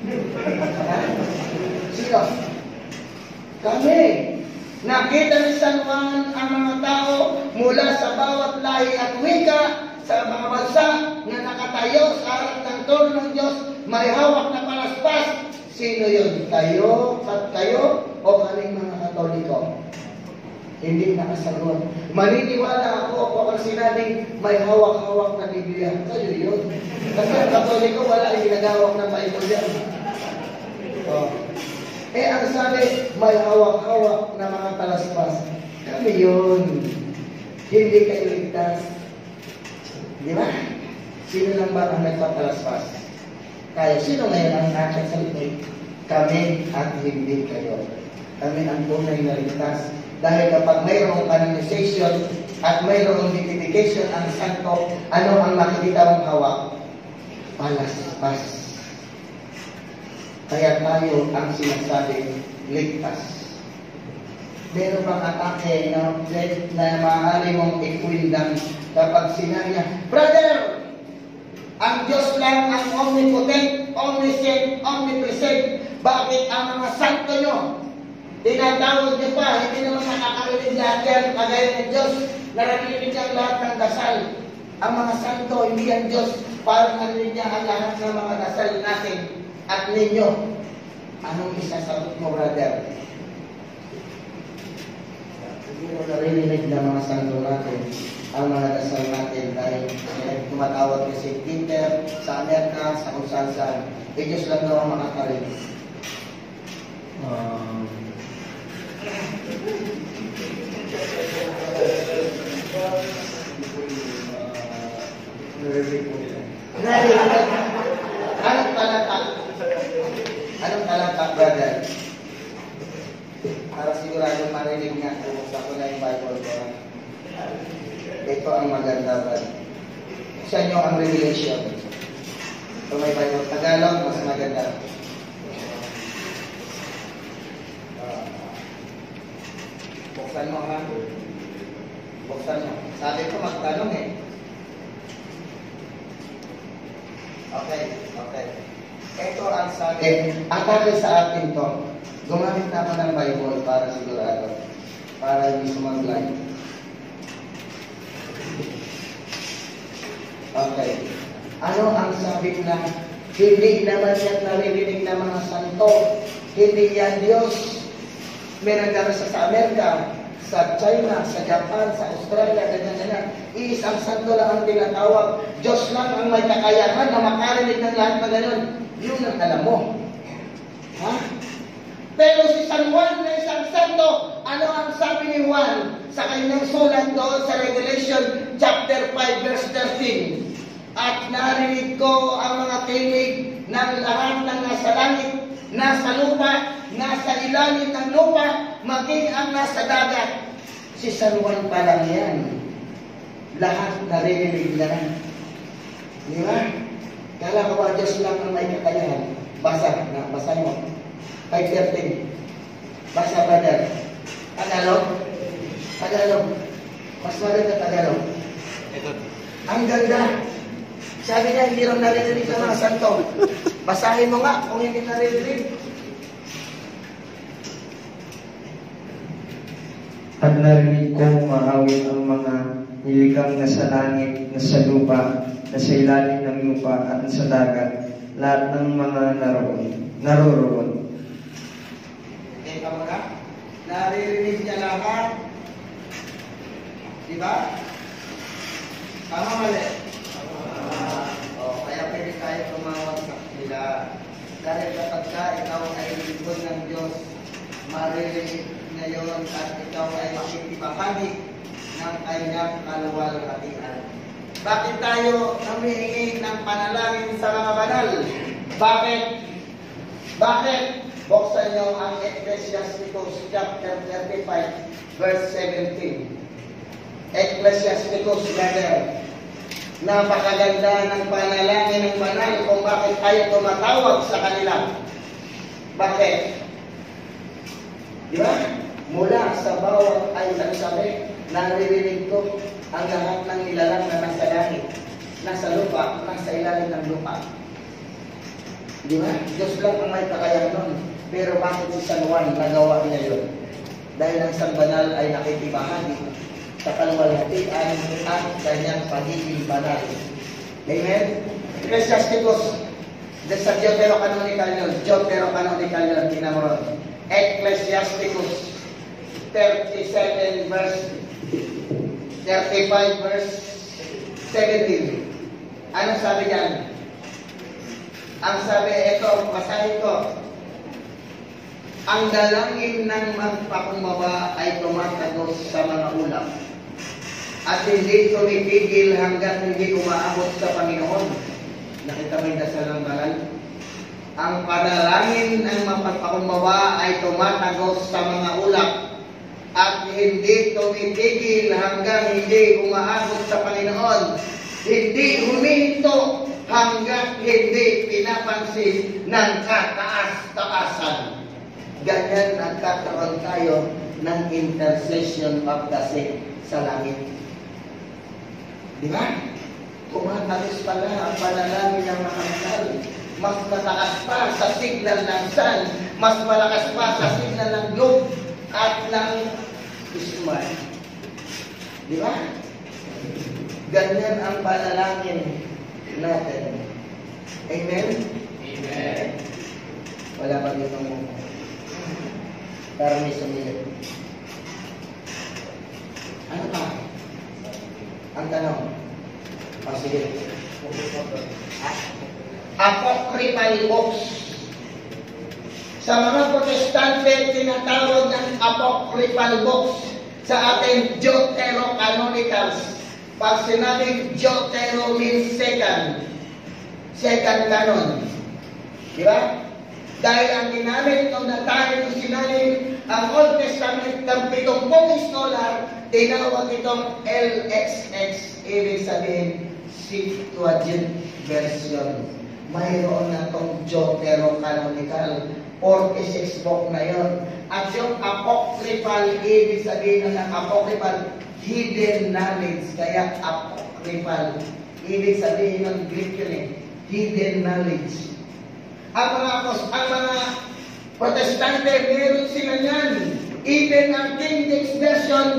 Sino? Kami. Nakita ni San Juan ang mga tao mula sa bawat lahi at wika sa mga bansa na nakatayo sa harap ng trono ng Diyos, may hawak na palaspas. Sino yun? Kayo at kayo o kaming mga Katoliko? Hindi nakasagot. Maniniwala ako kapag sinabing may hawak-hawak na Biblia. Kayo yun. Kasi ang Katoliko wala yung ginagawak ng Bible yan. Oh. Eh, ang sabi, may hawak-hawak na mga palaspas. Kami yun. Hindi kayo ligtas. Di ba? Sino lang ba ang nagpapalaspas? Tayo. Sino ngayon ang nakasalit? Kami at hindi kayo. Kami ang tunay na ligtas. Dahil kapag mayroong canonization at mayroong beatification ang santo, ano ang makikita mong hawak? Palaspas. Kaya tayo ang sinasabing ligtas. Meron bang atake na maaari mong ikwindang kapag sinabi niya, Brother, ang Diyos lang ang omnipotent, omniscient, omnipresent. Bakit ang mga santo nyo? Tinatawag niyo pa, hindi naman nakakarinig lahat yan, kagaya ng Diyos, naririnig ang lahat ng dasal. Ang mga santo, hindi ang Diyos, parang narinig niya ang lahat ng mga dasal natin at ninyo. Anong isasagot mo, brother? Hindi mo naririnig ng mga santo natin. ang mga dasal natin dahil tumatawag kasi Peter sa Amerika, sa kung saan Diyos lang daw ang makakarinig. Anong talata? Anong talata, brother? Para sigurado marinig nga kung sa ko na yung Bible ko. Ito ang maganda ba? Sa inyo ang Revelation. Kung may Bible Tagalog, mas maganda. Buksan mo ha? Buksan mo. Sabi ko magtanong eh. Okay, okay. Ito ang sabi. Atake sa atin to. Gumamit na ako ng Bible para sigurado. Para hindi sumaglay. Okay. Ano ang sabi na hindi naman yan naririnig ng mga santo. Hindi yan Diyos. Meron ka sa Amerika, sa China, sa Japan, sa Australia, ganyan-ganyan. Iisang santo lang ang tinatawag. Diyos lang ang may kakayahan na makarinig ng lahat na gano'n. Yun ang alam mo. Ha? Pero si San Juan na isang santo, ano ang sabi ni Juan sa kanyang sulat doon sa Revelation chapter 5 verse 13? At narinig ko ang mga tinig ng lahat ng nasa langit, nasa lupa, nasa ilalim ng lupa, maging ang nasa dagat. Si San Juan pa lang yan. Lahat naririnig na. Di ba? Kala ko ba Diyos lang ang may kakayahan? Basa mo. 5:13. Basa, brother. Tagalog? Mas maganda Tagalog. Ang ganda. Sabi niya, hindi rin naririnig ng mga santo. Basahin mo nga kung hindi naririnig. At narinig ko umahawin ang mga nilikang nasa langit, nasa lupa, nasa ilalim ng lupa at nasa dagat, lahat ng mga naroroon. Teka mo na. Naririnig niya lahat. Diba? Tama mali. Kaya pwede tayo tumawag sa kanila. Dahil kapag ka ikaw ay lingkod ng Diyos, maririnig ngayon at ikaw ay makikipahagi ng kanyang kaluwalhatian. Bakit tayo humihingi ng panalangin sa mga banal? Bakit? Buksan niyo ang Ecclesiasticus chapter 35 verse 17. Ecclesiasticus, brother. Napakaganda ng panalangin ng banal kung bakit tayo tumatawag sa kanila. Bakit? Di ba? Mula sa bawat ay nagsabi, naririnig ko ang lahat ng nilalang na nasa langit, nasa lupa, nasa ilalim ng lupa. Di ba? Diyos lang ang may kakayahan nun. Pero bakit si San Juan nagawa niya yun? Dahil ang isang banal ay nakikibahagi sa kaluwalhatian at kanyang pagiging banal. Amen? Ecclesiasticus, sa Deuterocanonical yun. Deuterocanonical yun, tinamron. Ecclesiasticus 37 verse 35 verse 17. Anong sabi diyan? Ang sabi, ito, basahin ko. Ang dalangin ng magpakumbaba ay tumatagos sa mga ulap at hindi tumipigil hanggang hindi umaabot sa Panginoon. Nakita mo yung dasal ng banal? Ang panalangin ng magpakumbaba ay tumatagos sa mga ulap at hindi tumipigil hanggang hindi umaabot sa Panginoon. Hindi huminto hanggang hindi pinapansin ng kataas-taasan. Ganyan nagkakaroon tayo ng intercession of the saint sa langit. Di ba? Tumatagos pala ang panalangin ng mga banal. Mas mataas pa sa signal ng sun, mas malakas pa sa signal ng globe at ng smart. Di ba? Ganyan ang panalangin natin. Amen? Amen. Wala pa dito mo. Pero may sumilip. Ano pa? Tanong. O sige. Apocryphal books. Sa mga Protestante, tinatawag ng apocryphal books. Sa ating Deuterocanonical. Pag sinabing Deutero means second canon. Di ba? Dahil ang ginamit nung natay nung sinaling ang Old Testament ng 70 scholar, tinawag itong LXX, ibig sabihin Septuagint version. Mayroon na itong Deuterocanonical, 46 book na yun. At yung apocryphal, ibig sabihin ng apocryphal, hidden knowledge. Kaya apocryphal, ibig sabihin ng Greek yun eh, hidden knowledge. Ang mga Protestante, meron sila yan. Even ang King James Version,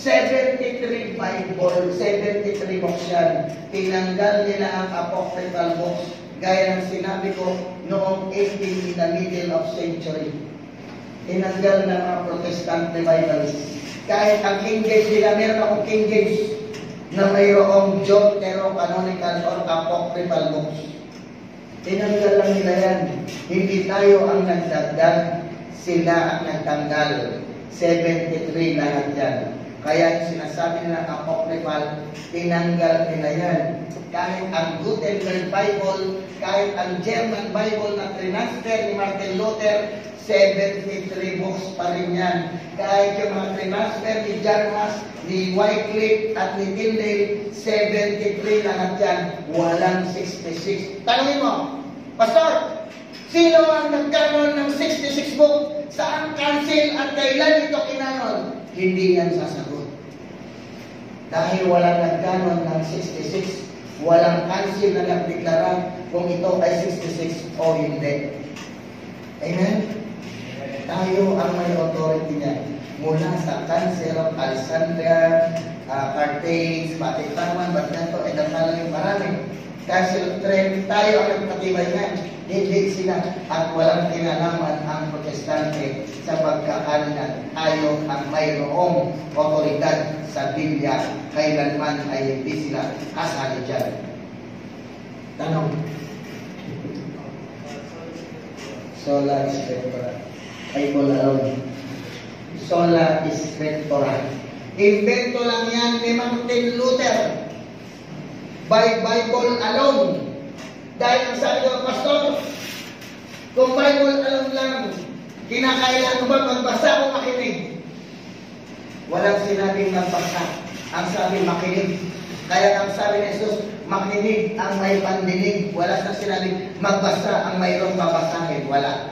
73 Bible, 73 books yan. Tinanggal nila ang apocryphal books, gaya ng sinabi ko noong 18 in the middle of century. Tinanggal na mga Protestante Bibles. Kahit ang King James nila, meron akong King James na mayroong Deuterocanonical or apocryphal books. Tinanggal lang nila yan. Hindi tayo ang nagdagdag, sila ang nagtanggal. 73 lahat yan. Kaya sinasabi nila apocryphal, tinanggal nila yan. Kahit ang Gutenberg Bible, kahit ang German Bible na transfer ni Martin Luther, 73 books pa rin yan. Kahit yung mga transfer ni John Huss, ni Wycliffe at ni Tyndale, 73 lahat yan. Walang 66. Tanungin mo, Pastor, sino ang nagkaroon ng 66 book? Saan council at kailan ito kinanon? Hindi yan sasagot. Dahil walang nagkaroon ng 66, walang council na nagdeklara kung ito ay 66 o hindi. Amen? Tayo ang may authority niya. Mula sa Council of Alexandria, Carthage, pati Palawan, Bagnato, ay nagkaroon marami. Council of Trent, tayo ang nagpatibay niyan. Hindi sila at walang kinalaman ang Protestante sa pagkakalingan. Tayo ang mayroong otoridad sa Biblia. Kailanman ay hindi sila kasali dyan. Tanong. Sola Scriptura. Bible alone. Sola Scriptura. Invento lang yan ni Martin Luther. By Bible alone. Dahil ang sabi ko, Pastor, kung Bible alone lang, kinakailangan ba magbasa o makinig? Walang sinabing magbasa. Ang sabi, makinig. Kaya ang sabi ni Jesus, makinig ang may pandinig. Wala sa sinabing magbasa ang mayroong babasahin. Wala.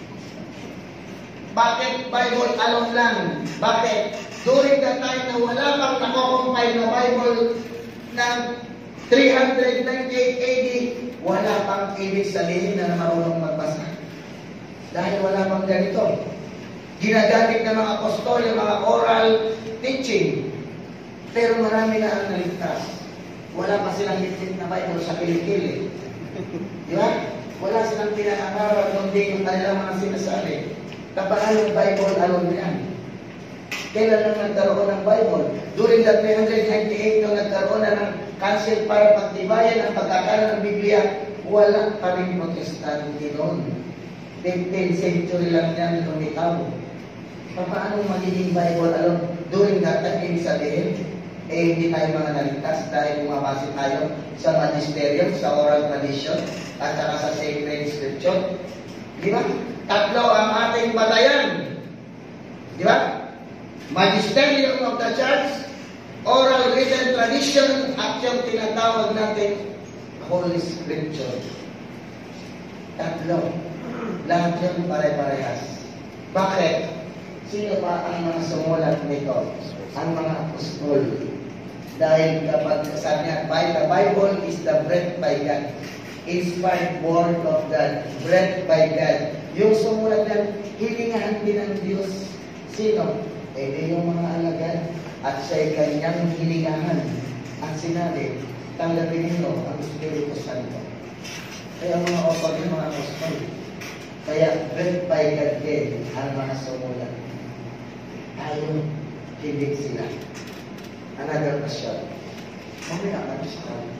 Bakit Bible alone lang? Bakit? During the time na wala pang nako-compile na Bible ng 398 AD, wala pang ibig sabihin na marunong magbasa. Dahil wala pang ganito. Ginagamit ng mga apostol, yung mga oral teaching. Pero marami na ang naligtas. Wala pa silang litlit na Bible sa kilikili. Di ba? Wala silang pinangaral kundi yung kanilang mga sinasabi. Kapag yung Bible alone yan. Kailan lang nagkaroon ng Bible? During the 398 nung nagkaroon na ng council para pagtibayan ang pagkakaroon ng Biblia, wala pa rin Protestante noon. 15th century lang yan lumitaw. Paano magiging Bible alone? During that time, ibig sabihin, hindi tayo mga naligtas dahil bumabase tayo sa magisterium, sa oral tradition, at saka sa sacred scripture. Di ba? Tatlo ang ating batayan. Di ba? Magisterium of the Church, oral written tradition, at yung tinatawag natin Holy Scripture. Tatlo. Lahat yun pare-parehas. Bakit? Sino pa ang mga sumulat nito? Ang mga apostol. Dahil kapag sabi niya, the Bible is the breathed by God. Inspired word of God. Breathed by God. Yung sumulat niyan, hilingahan din ng Diyos. Sino? Di yung mga alagad. At siya'y kanyang hilingahan. At sinabi, tanggapin ninyo ang Espiritu Santo. Kaya ang mga opag yung mga apostol. Kaya breathed by God din ang mga sumulat. Ayaw, hindi sila. Another question. Mamaya ka sa kanya.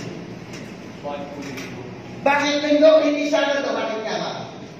Bakit linggo, hindi Sabado? Bakit nga ba?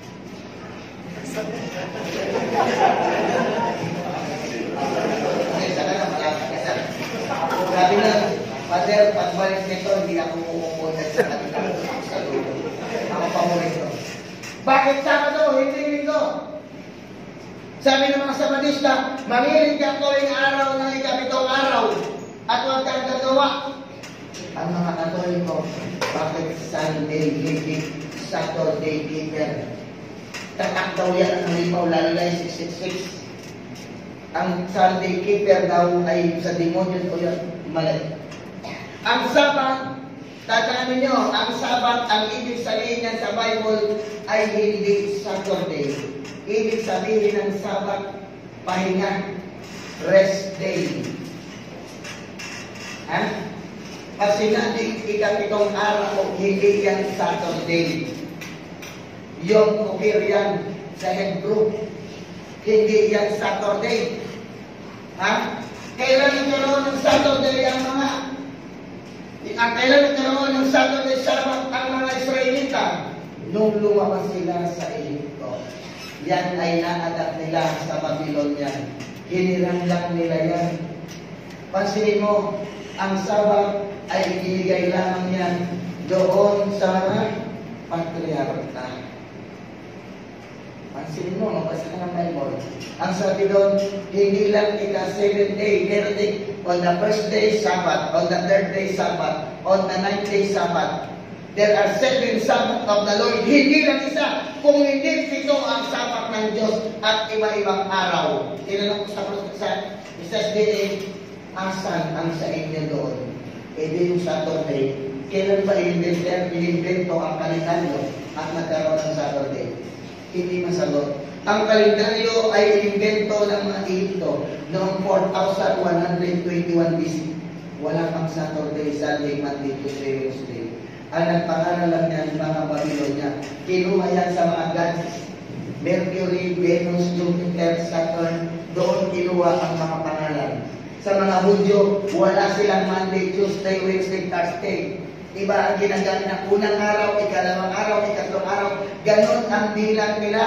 Okay, sana na malapit ka sana. Sabi na, Father, pagbalik nito, hindi ako umuupunod sa kanila. Sa lulo. Ako pamulit ko. Bakit Sabado, hindi linggo? Sabi ng mga Sabadista, mangiling ka tuwing araw ng ikapitong araw at huwag kang gagawa. Ang mga Katoliko, bakit Sunday, hindi Saturday, keeper? Tatak daw yan ang lipaw, lalo na yung 666. Ang Sunday keeper daw ay sa demonyo o yan, mali. Ang Sabat, tatandaan niyo, ang Sabat, ang ibig sabihin niya sa Bible ay hindi Saturday. Ibig sabihin ng Sabat, pahinga, rest day. Ha? Kasi natin ikapitong araw, hindi yan Saturday. Yom Kukir yan sa Hebrew. Hindi yan Saturday. Ha? Kailan nagkaroon ng Saturday ang mga kailan nagkaroon ng Saturday Sabbath ang mga Israelita? Nung lumabas sila sa Egypto. Yan ay na-adapt nila sa Babylonia. Hinirang lang nila yan. Pansinin mo, ang Sabbath ay ibinigay lamang yan doon sa patriarka. Pansinin mo, mabasa ka ng Bible. Ang sabi doon, hindi lang ika-7th day, meron din, on the first day, Sabbath, on the third day, Sabbath, on the ninth day, Sabbath. There are 7 Sabbath of the Lord. Hindi lang isa, kung hindi 7 ang Sabbath ng Diyos at iba-ibang araw. Tinanong ko sa SSDA, asan ang sa inyo doon? E di yung Saturday, kailan ba inimbento ang kalendaryo at nagkaroon ng Saturday? Hindi masagot. Ang kalendaryo ay inimbento ng mga Egypto noong 4121 BC. Wala pang Saturday, Sunday, Monday, Tuesday, Wednesday. Ang nagpangalan lang niyan mga Babylonia. Kinuha yan sa mga gods. Mercury, Venus, Jupiter, Saturn. Doon kinuha ang mga pangalan. Sa mga Hudyo, wala silang Monday, Tuesday, Wednesday, Thursday. Iba ang ginagamit ng unang araw, ikalawang araw, ikatlong araw. Ganon ang bilang nila.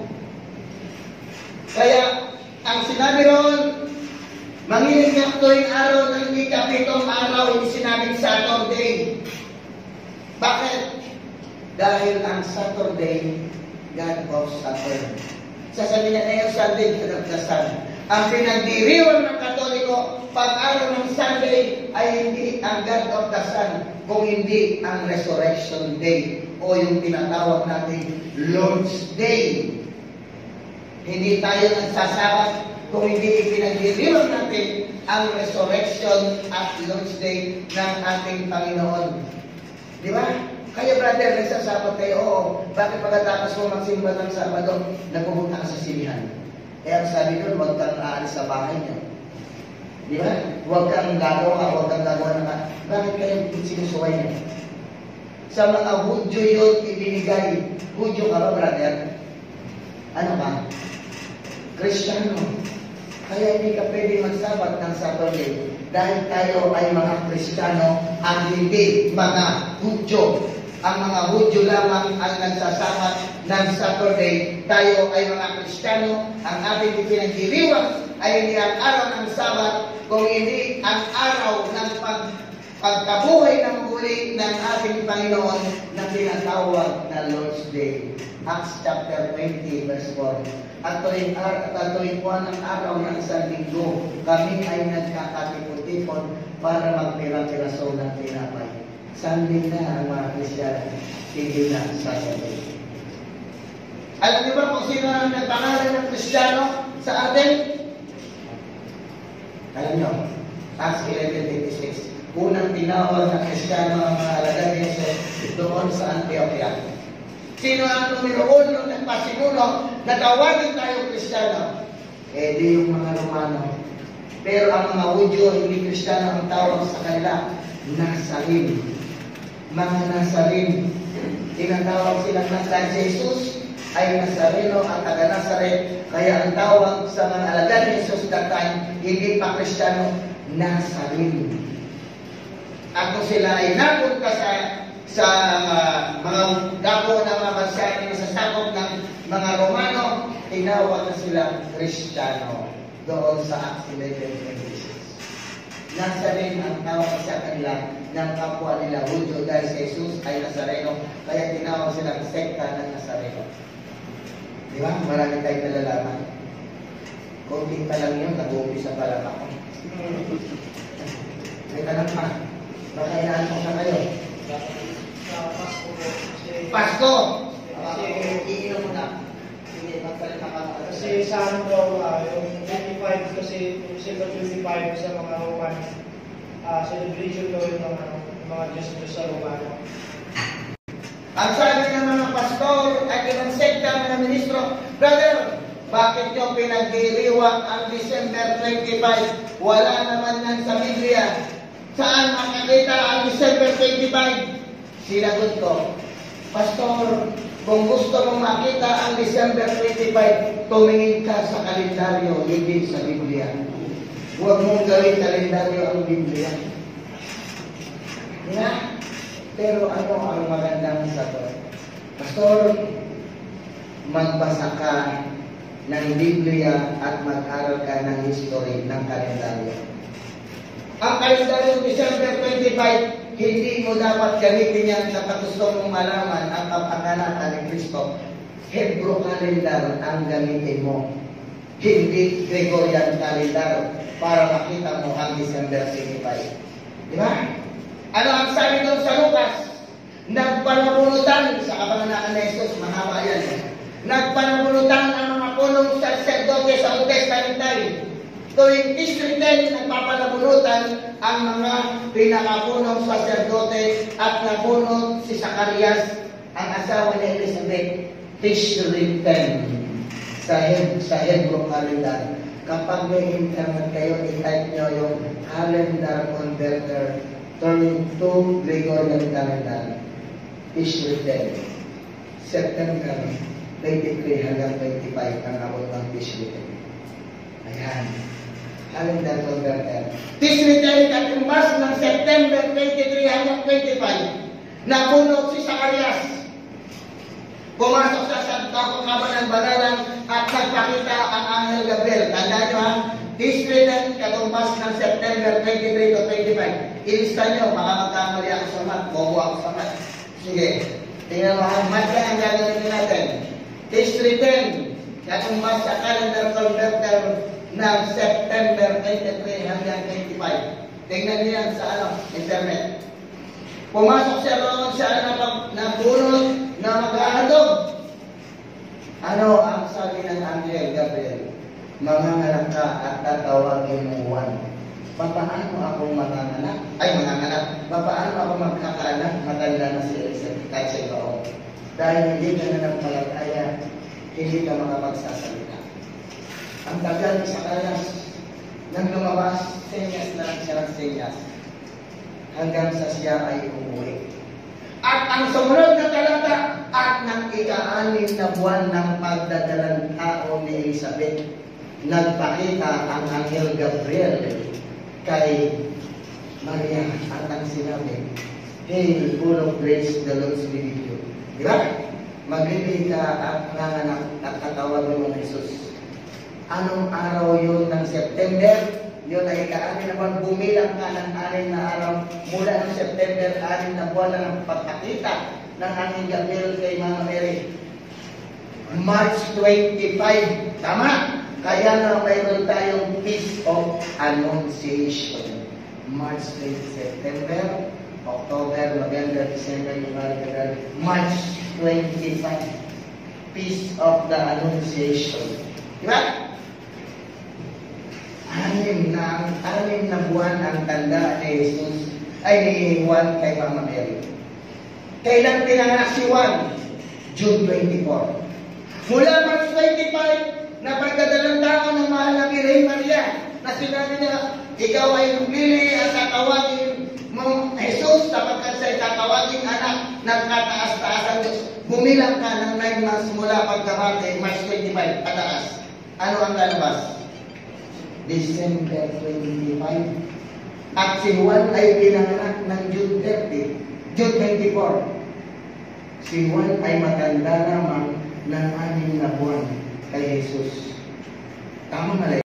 Kaya, ang sinabi roon, mangiling ka tuwing araw ng ikapitong araw, hindi sinabing Saturday. Bakit? Dahil ang Saturday, God of Saturn. Sasabihin niya ngayon, Sunday, God of the Sun. Ang pinagdiriwang ng Katoliko, pag-araw ng Sunday ay hindi ang God of the Sun, kung hindi ang Resurrection Day o yung tinatawag natin Lord's Day. Hindi tayo nagsasabat kung hindi ipinagdiriwang natin ang Resurrection at Lord's Day ng ating Panginoon. Di ba? Kaya brother, nagsasabat kayo, oo. Bakit pagkatapos mo magsimba ng Sabado, nagpupunta ka sa sinihan? Kaya sabi doon, huwag kang aalis sa bahay niyo. Di ba? Huwag kang gagawa, huwag kang gagawa ng bakit kayo sinusuway niyo? Sa mga Hudyo yun ibinigay. Hudyo ka ba, brother? Ano ka? Kristiyano. Kaya hindi ka pwede magsabat ng Saturday. Dahil tayo ay mga Kristiyano at hindi mga Hudyo. Ang mga Hudyo lamang ang nagsasabat ng Saturday. Tayo ay mga Kristiyano. Ang ating ipinagdiriwang ay hindi ang araw ng Sabat, kung hindi ang araw ng pagkabuhay ng muli ng ating Panginoon na tinatawag na Lord's Day. Acts chapter 20 verse 4. At tuwing buwan ng araw ng isang linggo, kami ay nagkakatipon-tipon para magpira-piraso ng tinapay. Sunday na ang mga Kristiyano, hindi na Saturday. Alam niyo ba kung sino ang nagpangalan ng Kristiyano sa atin? Alam niyo, Acts 11:26. Unang tinawag na Kristiyano ang mga alagad ni Jesus doon sa Antioquia. Sino ang numero 1 nagpasimulo na tawagin tayo Kristiyano? Eh di yung mga Romano. Pero ang mga Hudyo, hindi Kristiyano ang tawag sa kanila, Nazarin. Mga Nazarin. Tinatawag sila ng Jesus ay Nazareno at taga-Nazaret. Kaya ang tawag sa mga alagad ni Jesus that time, hindi pa Kristiyano, Nazarin. At kung sila ay napunta sa mga dako ng mga bansa na sa sakop ng mga Romano, tinawag na silang Kristiyano doon sa Acts 11:26. Nazarene ang tawag sa kanila ng kapwa nila Hudyo dahil si Jesus ay Nazareno, kaya tinawag silang sekta ng Nazareno. Di ba? Marami tayong nalalaman. Kunting pa lang yun, nag-uumpisa pa lang ako. May tanong pa. Baka inaanong na kayo. Pasko! Iinom mo na. Hindi, magsalita ka na. Kasi sa ano daw, yung 25, kasi yung December 25 sa mga Roman, celebration daw yung mga Diyos sa Romano. Ang sabi ng mga pastor at ibang sekta, mga ministro, brother, bakit nyo pinagdiriwang ang December 25? Wala naman yan sa Biblia. Saan makakita ang December 25? Sinagot ko, Pastor, kung gusto mong makita ang December 25, tumingin ka sa kalendaryo, hindi sa Biblia. Huwag mong gawin kalendaryo ang Biblia. Yeah? Pero ano ang magandang sagot? Pastor, magbasa ka ng Biblia at mag-aral ka ng history ng kalendaryo. Ang kalendaryo December 25, hindi mo dapat gamitin yan sa gusto mong malaman ang kapanganakan ni Kristo. Hebrew calendar ang gamitin mo. Hindi Gregorian calendar para makita mo ang December 25. Di ba? Ano ang sabi doon sa Lucas? Nagpanabunutan sa kapanganakan ni Jesus, mahaba yan. Nagpanabunutan ang mga punong sacerdote sa Old Testament. Tuwing History 10, nagpapanabunutan ang mga pinakapunong sacerdote at nabunot si Zacarias, ang asawa ni Elizabeth. History 10 sa Hebrew calendar. Kapag may internet kayo, i-type nyo yung calendar converter turning to Gregorian calendar. History 10. September 23 hanggang 25 ang abot ng History 10. Ayan. Calendar converter. History 10 katumbas ng September 23 hanggang 25. Nabunot si Zacarias. Pumasok sa kapakaban ng banalan at nagpakita ang Anghel Gabriel. Tandaan nyo ha? History 10 katumbas ng September 23 to 25. Ilista nyo, baka magkamali ako sa mat. Bobo ako sa mat. Sige. Tingnan mo ha. Mat yan ang gagawin natin. History 10 katumbas sa calendar converter ng September 23 hanggang 25. Tingnan niyo yan sa internet. Pumasok siya roon sa nabunot na mag-ahandog. Ano ang sabi ng Anghel Gabriel? Manganganak ka at tatawagin mo Juan. Papaano ako manganganak? Papaano ako magkakaanak? Matanda na si Elizabeth kahit sa ikaw. Dahil hindi ka na nagpalataya, hindi ka makapagsasalita. Ang tagal ni Zacarias nang lumabas, senyas na lang siya ng senyas hanggang sa siya ay umuwi. At ang sumunod na talata, at ng ika-6 na buwan ng pagdadalang tao ni Elizabeth, nagpakita ang Anghel Gabriel kay Maria at ang sinabi, Hey, full of grace, the Lord is with you. Di ba? Magbibig ka at nanganak at katawagan mo ng Jesus. Anong araw yun ng September? Yun ay ika-6 na buwan. Bumilang ka ng 6 na araw. Mula ng September, 6 na buwan na ng pagpakita ng Anghel Gabriel kay Mama Mary. March 25. Tama? Kaya na mayroon tayong Feast of Annunciation. March 20, September, October, November, December, January, February, March 25. Feast of the Annunciation. Diba? 6 na buwan ang tanda ni Jesus, ay ni Juan kay Mama Mary. Kailan pinanganak si Juan? June 24. Mula March 25, na pagdadalang tao ng mahal na Birhen Maria, na sinabi niya, ikaw ay lumili at tatawagin mo Jesus sapagkat siya'y tatawagin anak ng kataas-taas ang Diyos. Bumilang ka ng 9 months mula pagkamate, March 25, pataas. Ano ang lalabas? December 25. At si Juan ay pinanganak ng Jude 30, Jude 24. Si Juan ay matanda lamang ng 6 na buwan kay Jesus. Tama mali.